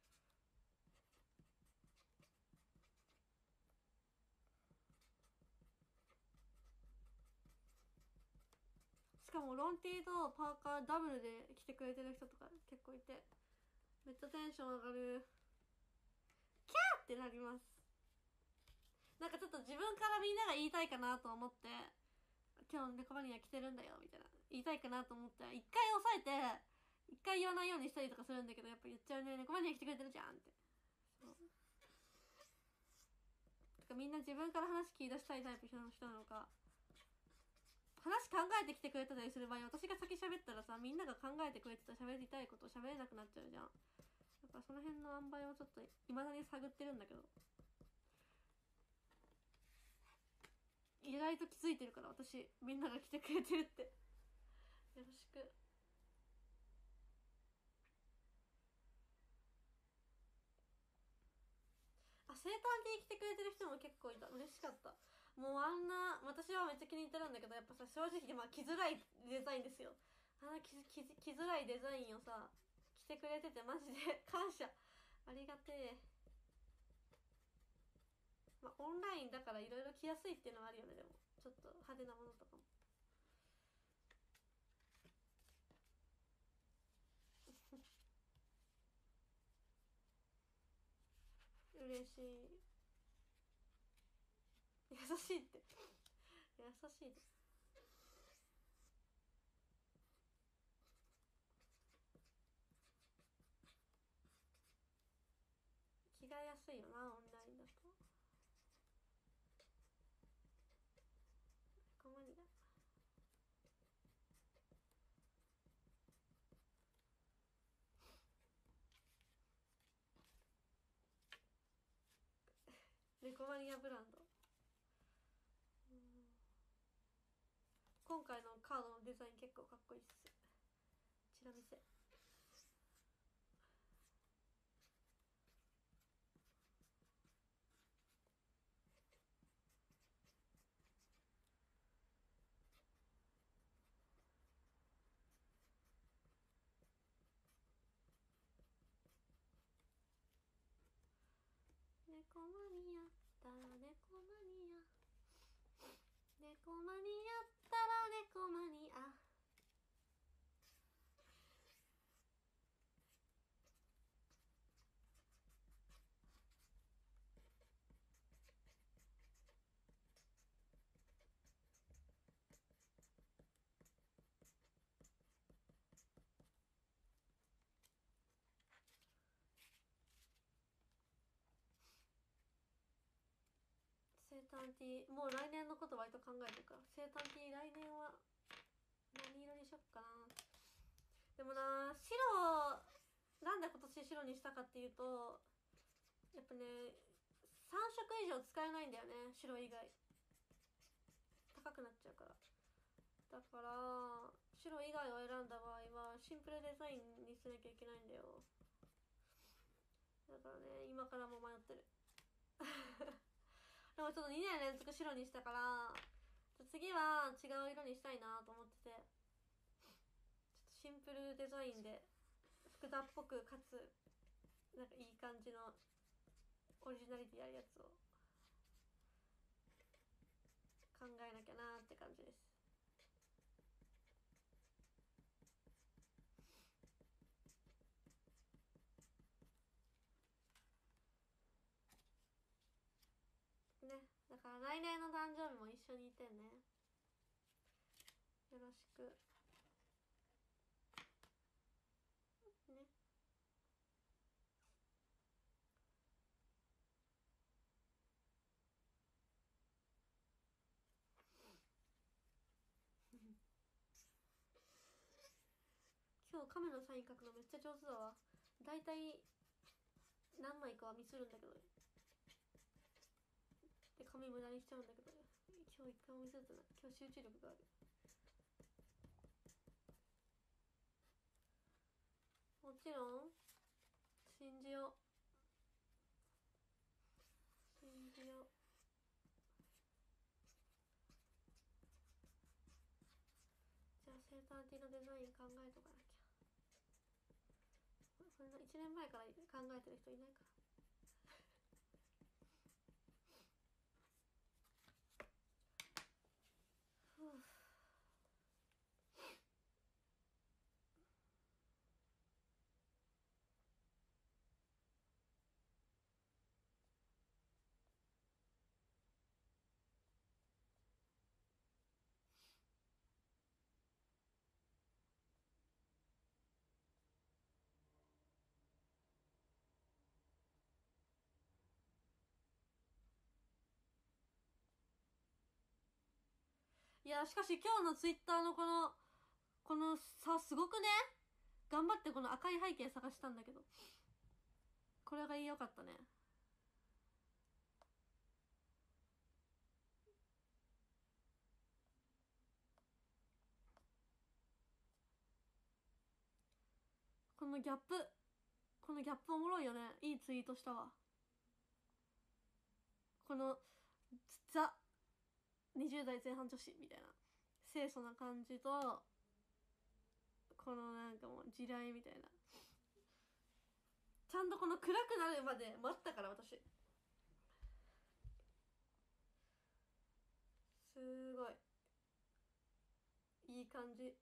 しかもロンティーとパーカーダブルで着てくれてる人とか結構いて、めっちゃテンション上がる。キャーってなります。なんかちょっと自分からみんなが言いたいかなと思って、今日猫マニア着てるんだよみたいな言いたいかなと思って一回抑えて一回言わないようにしたりとかするんだけど、やっぱ言っちゃうね。猫マニア来てくれてるじゃんって。そうとかみんな自分から話聞き出したいタイプの人なのか話考えてきてくれたりする場合、私が先喋ったらさ、みんなが考えてくれてた喋りたいことを喋れなくなっちゃうじゃん。だからその辺の塩梅をちょっと未だに探ってるんだけど、意外と気づいてるから、私みんなが来てくれてるって。よろしく。あ、生誕に来てくれてる人も結構いた。嬉しかった。もうあんな、私はめっちゃ気に入ってるんだけど、やっぱさ、正直まあ着づらいデザインですよ。あの着づらいデザインをさ着てくれててマジで感謝。ありがてえ。まあオンラインだからいろいろ着やすいっていうのはあるよね。でもちょっと派手なものとかも嬉しい。優しいって優しいです。着替えやすいよな、オンラインだと。こまりだ。レコマニアブランド。今回のカードのデザイン結構かっこいいっす。チラ見せ。猫マニアったら猫マニア、猫マニアったら猫マニア。生誕 T もう来年のこと割と考えてるから、生誕 T 来年は何色にしよっかな。でもな、白、なんで今年白にしたかっていうと、やっぱね3色以上使えないんだよね、白以外。高くなっちゃうから。だから白以外を選んだ場合はシンプルデザインにしなきゃいけないんだよ。だからね、今からも迷ってるでもちょっと2年連続白にしたから、次は違う色にしたいなと思ってて、ちょっとシンプルデザインで福田っぽくかつなんかいい感じのオリジナリティあるやつを考えなきゃなって感じです。ね、だから来年の誕生日も一緒にいてね。よろしくね。今日亀のサイン書くのめっちゃ上手だわ。だいたい何枚かはミスるんだけど、で紙無駄にしちゃうんだけど、今日一回もミスってない。今日集中力がある。もちろん信じよう、信じよう。じゃあセーター T のデザイン考えとかなきゃ。これの1年前から考えてる人いないから。ふう。 いやしかし今日のツイッターのこのさすごくね、頑張ってこの赤い背景探したんだけど、これが良かったね。このギャップおもろいよね。いいツイートしたわ。このザ20代前半女子みたいな清楚な感じと、このなんかもう地雷みたいな、ちゃんとこの暗くなるまで待ったから私。すごいいい感じ。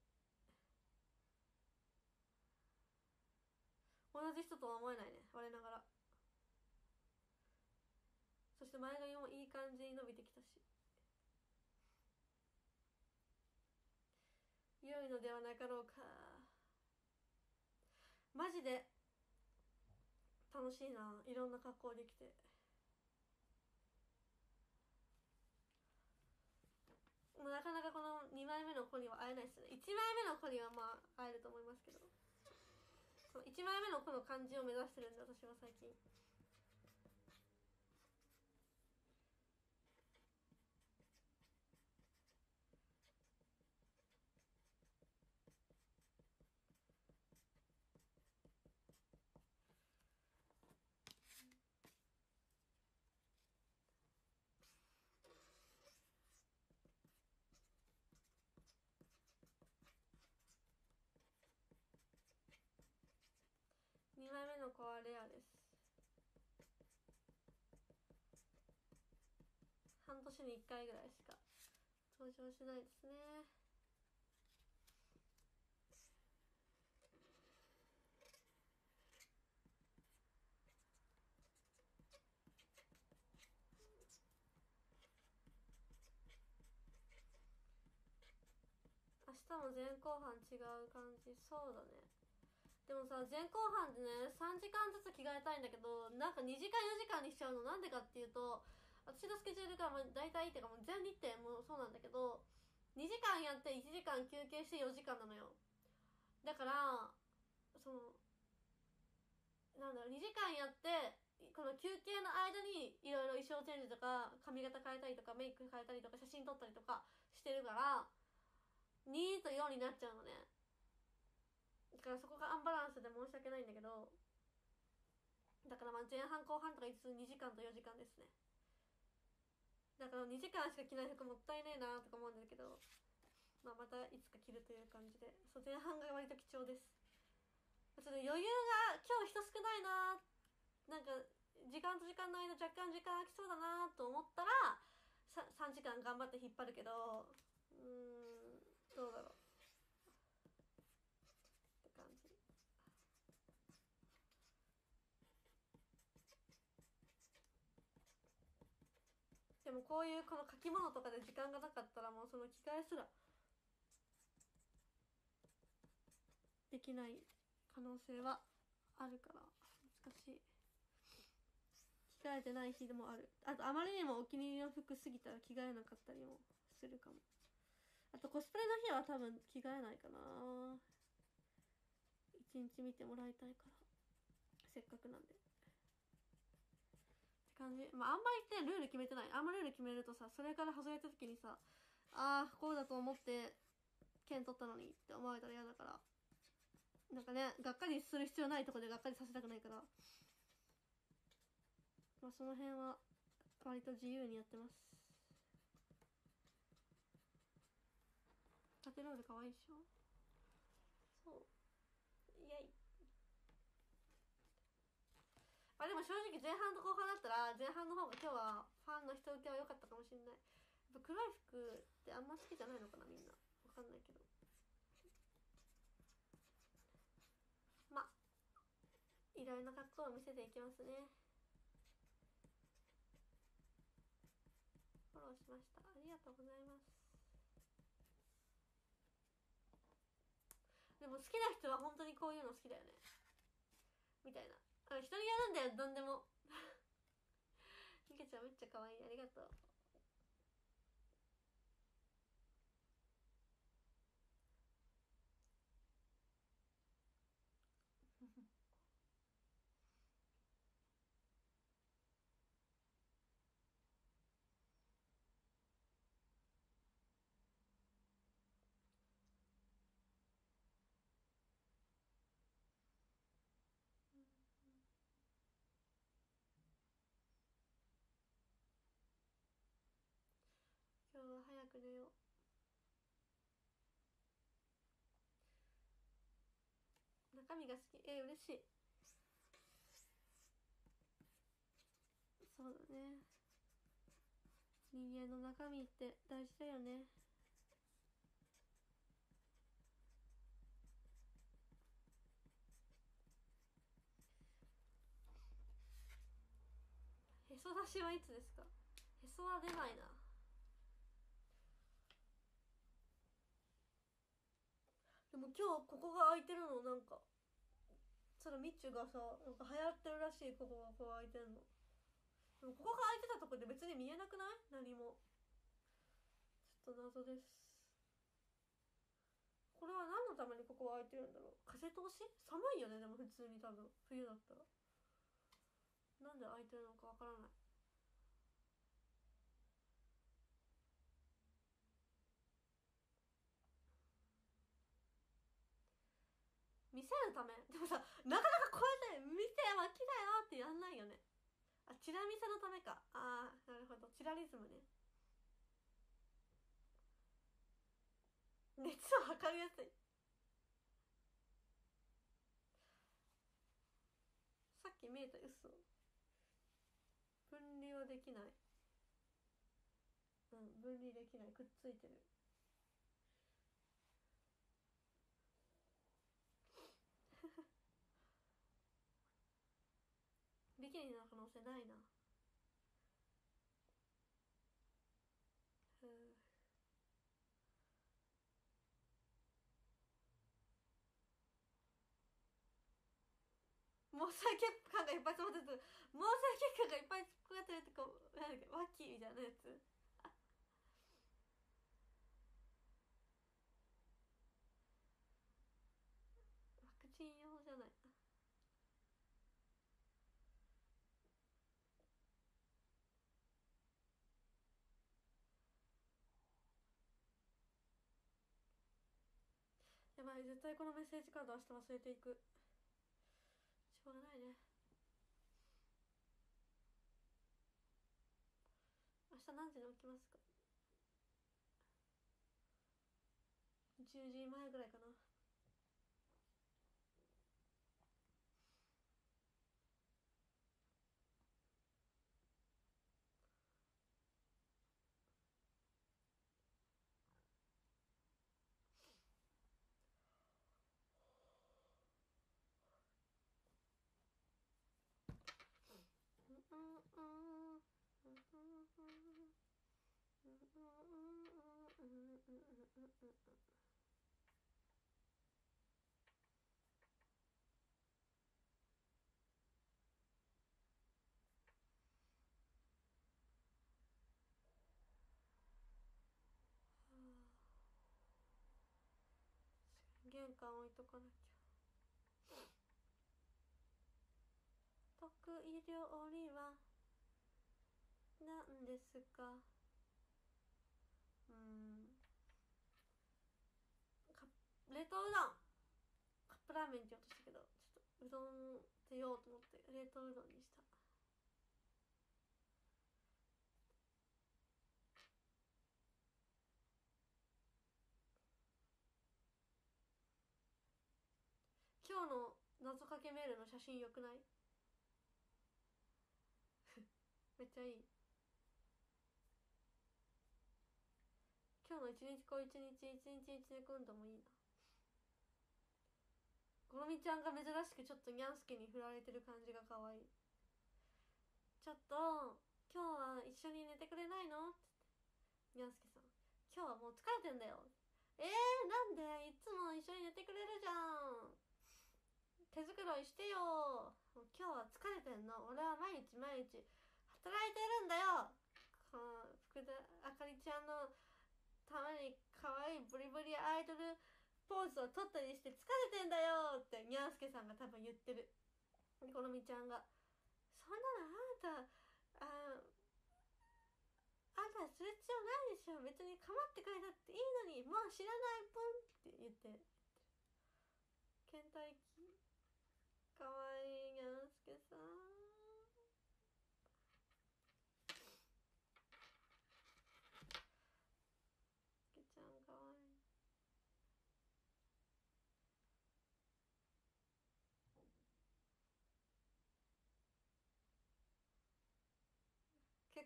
同じ人とは思えないね、我ながら。そして前髪もいい感じに伸びてきたし、良いのではなかろうか。マジで楽しいな、いろんな格好できて。なかなかこの2枚目の子には会えないですね。1枚目の子にはまあ会えると思いますけど、この1枚目の子の感じを目指してるんで私は最近。2枚目の子はレアです。半年に1回ぐらいしか登場しないですね。明日も前後半違う感じ。そうだね。でもさ、前後半でね3時間ずつ着替えたいんだけど、なんか2時間4時間にしちゃうの。なんでかっていうと、私のスケジュールがまあ大体っていうかもう全日程もそうなんだけど、2時間やって1時間休憩して4時間なのよ。だからそのなんだろう、2時間やってこの休憩の間にいろいろ衣装チェンジとか髪型変えたりとかメイク変えたりとか写真撮ったりとかしてるから、2と4になっちゃうのね。だからそこがアンバランスで申し訳ないんだけど、だからまあ前半後半とかいつ2時間と4時間ですね。だから2時間しか着ない服もったいねえなとか思うんだけど、まあ、またいつか着るという感じで、そう前半が割と貴重です。ちょっと余裕が今日人少ないな、なんか時間と時間の間若干時間空きそうだなと思ったら3時間頑張って引っ張るけど、どうだろうって感じ。でもこういうこの書き物とかで時間がなかったらもうその着替えすらできない可能性はあるから難しい。着替えてない日でもある。あとあまりにもお気に入りの服すぎたら着替えなかったりもするかも。あとコスプレの日は多分着替えないかな。一日見てもらいたいから、せっかくなんでって感じ。まああんまりねルール決めてない。あんまルール決めるとさ、それから外れた時にさ、ああこうだと思って剣取ったのにって思われたら嫌だから、なんかね、がっかりする必要ないとこでがっかりさせたくないから、まあその辺は割と自由にやってます。縦ロールかわいいでしょ。そうイエイ。まあでも正直前半と後半だったら前半の方が今日はファンの人受けは良かったかもしれない。やっぱ黒い服ってあんま好きじゃないのかなみんな、わかんないけど、まあいろいろな格好を見せていきますね。フォローしました、ありがとうございます。でも好きな人は本当にこういうの好きだよねみたいな。人にやるんだよ何でもみけちゃんめっちゃ可愛い、ありがとう。 く寝よう。中身が好き。嬉しい。そうだね、人間の中身って大事だよね。へそ出しはいつですか？へそは出ないな。でも今日ここが開いてるの、なんかそれみちゅがさ、なんか流行ってるらしい。ここがこう開いてるの。でもここが開いてたとこで別に見えなくない？何も。ちょっと謎です。これは何のためにここが開いてるんだろう。風通し？寒いよね。でも普通に多分冬だったらなんで開いてるのかわからない。見せるため？でもさ、なかなかこうやって見てはきだよってやんないよね。あ、チラ見せのためか。あー、なるほど、チラリズムね。熱を測りやすい。さっき見えた。嘘。分離はできない。分離できない。くっついてる。ビキニの可能性ないな。毛細血管がいっぱい詰まってる。毛細血管がいっぱい詰まってるってこう、なんだっけ、ワッキーみたいなやつ。ワクチン用じゃない。やばい、絶対このメッセージカード明日忘れていく。しょうがないね。明日何時に起きますか？10時前ぐらいかな。玄関置いとかなきゃ。得意料理は何ですか？冷凍うどん。カップラーメンって言おうとしたけど、ちょっとうどんって言おうと思って冷凍うどんにした。今日の謎かけメールの写真よくない？めっちゃいい。今日の一日こう一日一日一日運動もいいな。ゴロミちゃんが珍しくちょっとニャンスケに振られてる感じが可愛い。ちょっと今日は一緒に寝てくれないのって言って、ニャンスケさん今日はもう疲れてんだよ。なんで？いつも一緒に寝てくれるじゃん。手繕いしてよ。もう今日は疲れてんの。俺は毎日毎日働いてるんだよ。福田あかりちゃんのために可愛いブリブリアイドルポーズを取ったりして疲れてんだよってニャンスケさんが多分言ってる。でこのみちゃんがそんなのあんたあんたする必要ないでしょ、別に構ってくれたっていいのに、もう知らないポンって言って倦怠期。かわいいニャンスケさん。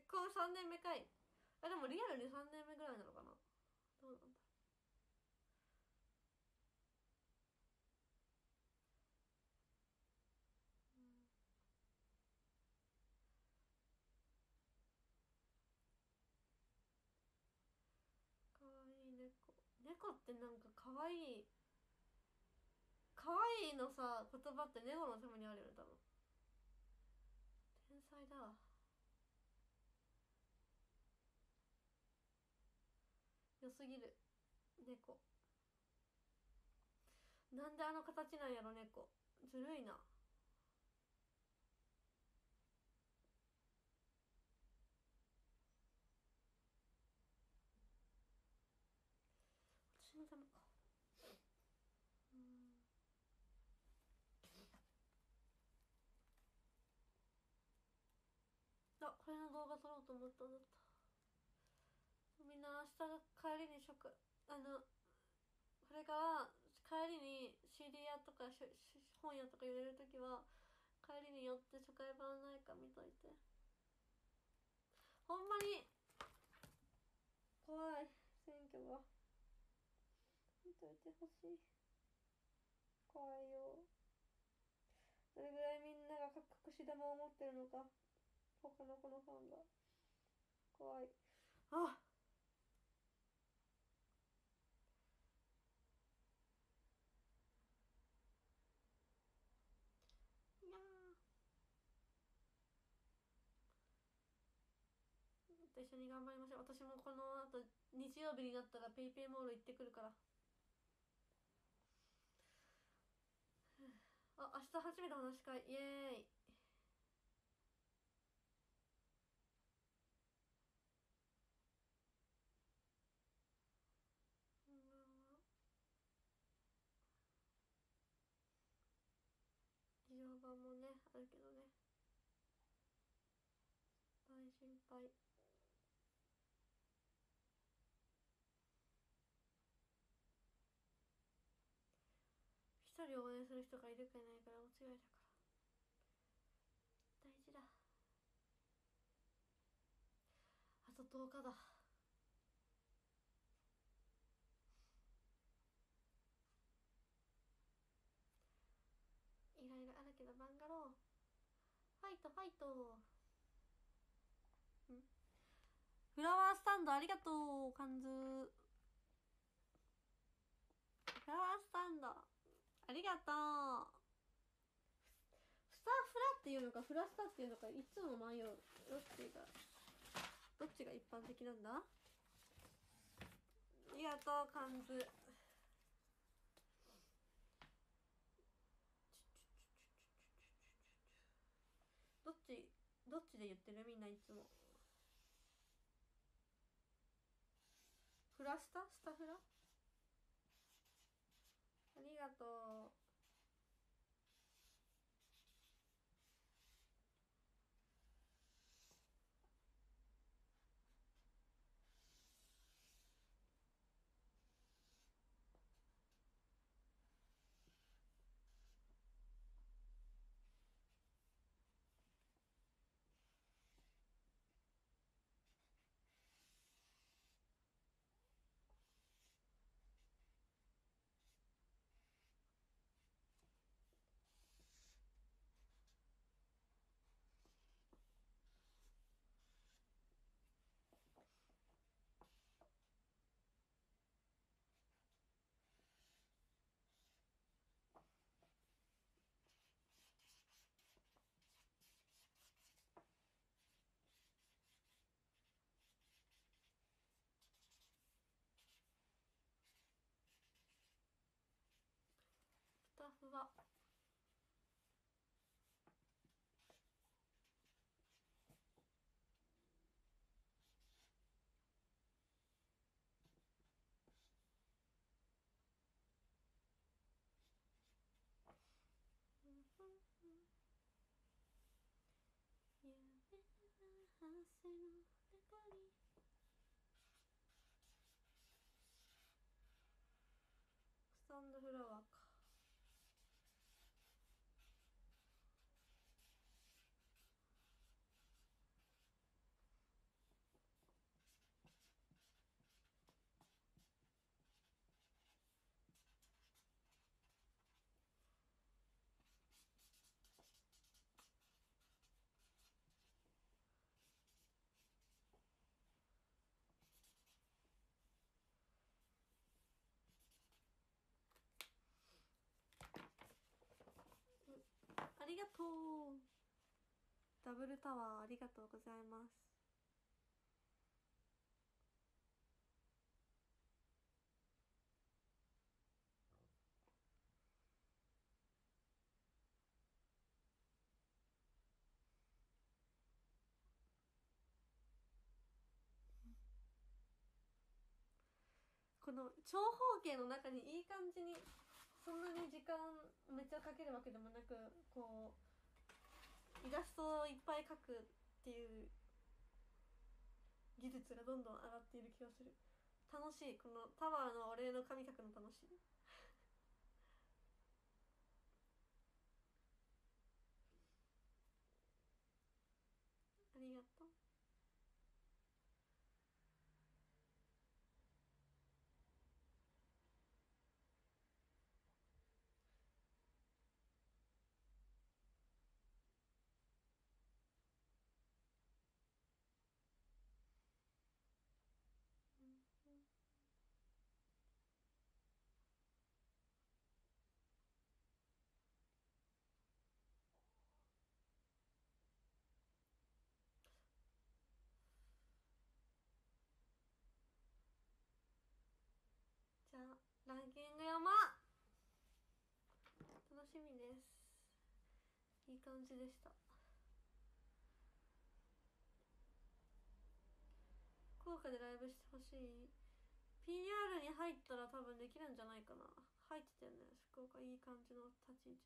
婚3年目かい。あ、でもリアルに3年目ぐらいなのかな。どうなんだ。かわいい猫。猫ってなんかかわいい。かわいいのさ、言葉って猫のためにあるよね、多分。天才だわ。良すぎる。猫。なんであの形なんやろ、猫。ずるいな。私のためか。あ、これの動画撮ろうと思ったんだった。みんな明日帰りにこれから帰りに CD 屋とか本屋とか寄れるときは帰りに寄って初回版ないか見といて。ほんまに怖い。選挙が見といてほしい。怖いよ。どれぐらいみんなが隠し玉を持ってるのか、他の子のファンが。怖い。あ、いやー、一緒に頑張りましょう。私もこの後日曜日になったらペイペイモール行ってくるから。あ、明日初めて話し会、イエーイ。事情版もねあるけどね、大心配。一人応援する人がいるかいないかで大違いだから大事だ。あと10日だ。いろいろあるけどバンガローファイトファイト。フラワースタンドありがとうカンズ。フラワースタンドありがとう。スタフラっていうのかフラスタっていうのかいつも迷う。どっちが一般的なんだ。ありがとうカンズ。どっちで言ってるみんないつも。フラスタスタフラ。ありがとう。スタッフは夢の汗の中にスタンドフラワーか。 りがとう。ダブルタワーありがとうございます。この長方形の中にいい感じに、そんなに時間めっちゃかけるわけでもなく、こうイラストをいっぱい描くっていう技術がどんどん上がっている気がする。楽しい。このタワーのお礼の紙描くの楽しい。ありがとう。じゃあランキング山楽しみです。いい感じでした。福岡でライブしてほしい。 PR に入ったら多分できるんじゃないかな。入ってたよね福岡。いい感じの立ち位置。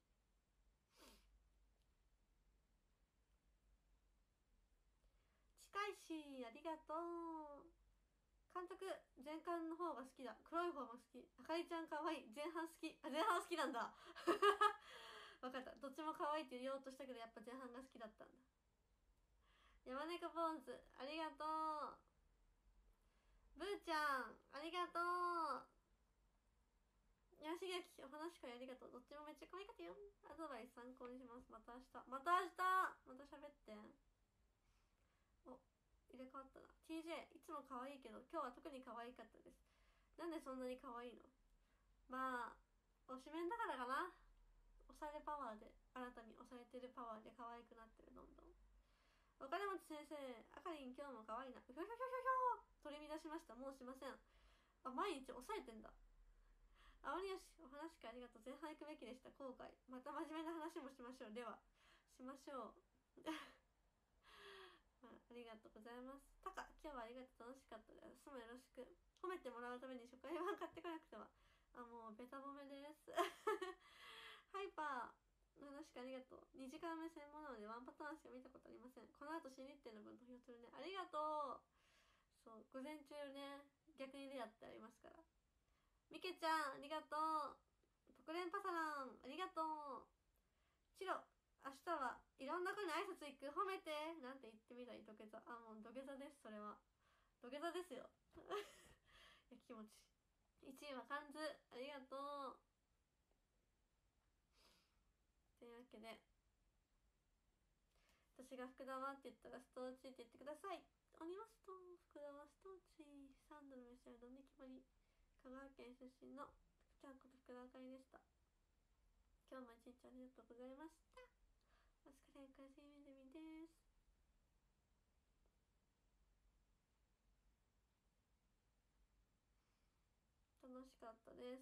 近いしありがとう。監督前巻の方が好きだ。黒い方も好き。あかりちゃんかわいい。前半好き。あ前半好きなんだ分かった。どっちも可愛いって言おうとしたけどやっぱ前半が好きだったんだ。山猫ポンズありがとう。ブーちゃんありがとう。やしげきお話会ありがとう。どっちもめっちゃ可愛かったよ。アドバイス参考にします。また明日また喋って。お入れ替わったな。 TJ いつも可愛いけど今日は特に可愛かったです。なんでそんなに可愛いの。まあ推しメンだからかな。押されパワーで新たに押されてるパワーで可愛くなってる。どんどん。お金持ち先生あかりん今日も可愛いな。ひょひょひょひょひょ取り乱しました。もうしません。あ毎日抑えてんだ。あわりよしお話会ありがとう。前半行くべきでした。後悔。また真面目な話もしましょう。ではしましょうありがとうございます。タカ今日はありがとう。楽しかったです。明日もよろしく。褒めてもらうために初回版買ってこなくては。あもうベタ褒めですハイパー話ありがとう。2時間目専門なのでワンパターンしか見たことありません。この後新日程の分投票するね。ありがとう。そう午前中ね逆にレアってありますから。みけちゃんありがとう。特連パサランありがとう。チロ明日はいろんな子に挨拶行く。褒めてなんて言ってみたい。土下座。あもう土下座です。それは土下座ですよやきもち。1位はカンズありがとう。というわけで私が福田はって言ったらストーチって言ってください。おりますと福田はストーチ3度の召し上がりで決まり。香川県出身の福ちゃんこと福田あかりでした。今日も一日ありがとうございました。お疲れおやすみゼミです。楽しかったです。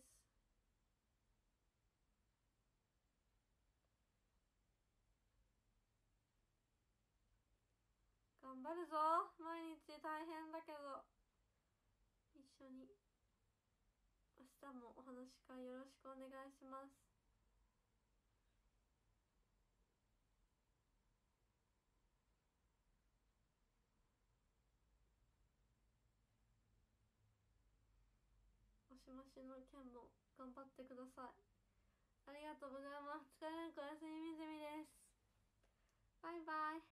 頑張るぞ。毎日大変だけど一緒に明日もお話し会よろしくお願いします。もしの件も頑張ってください。ありがとうございます。疲れんこやすみみず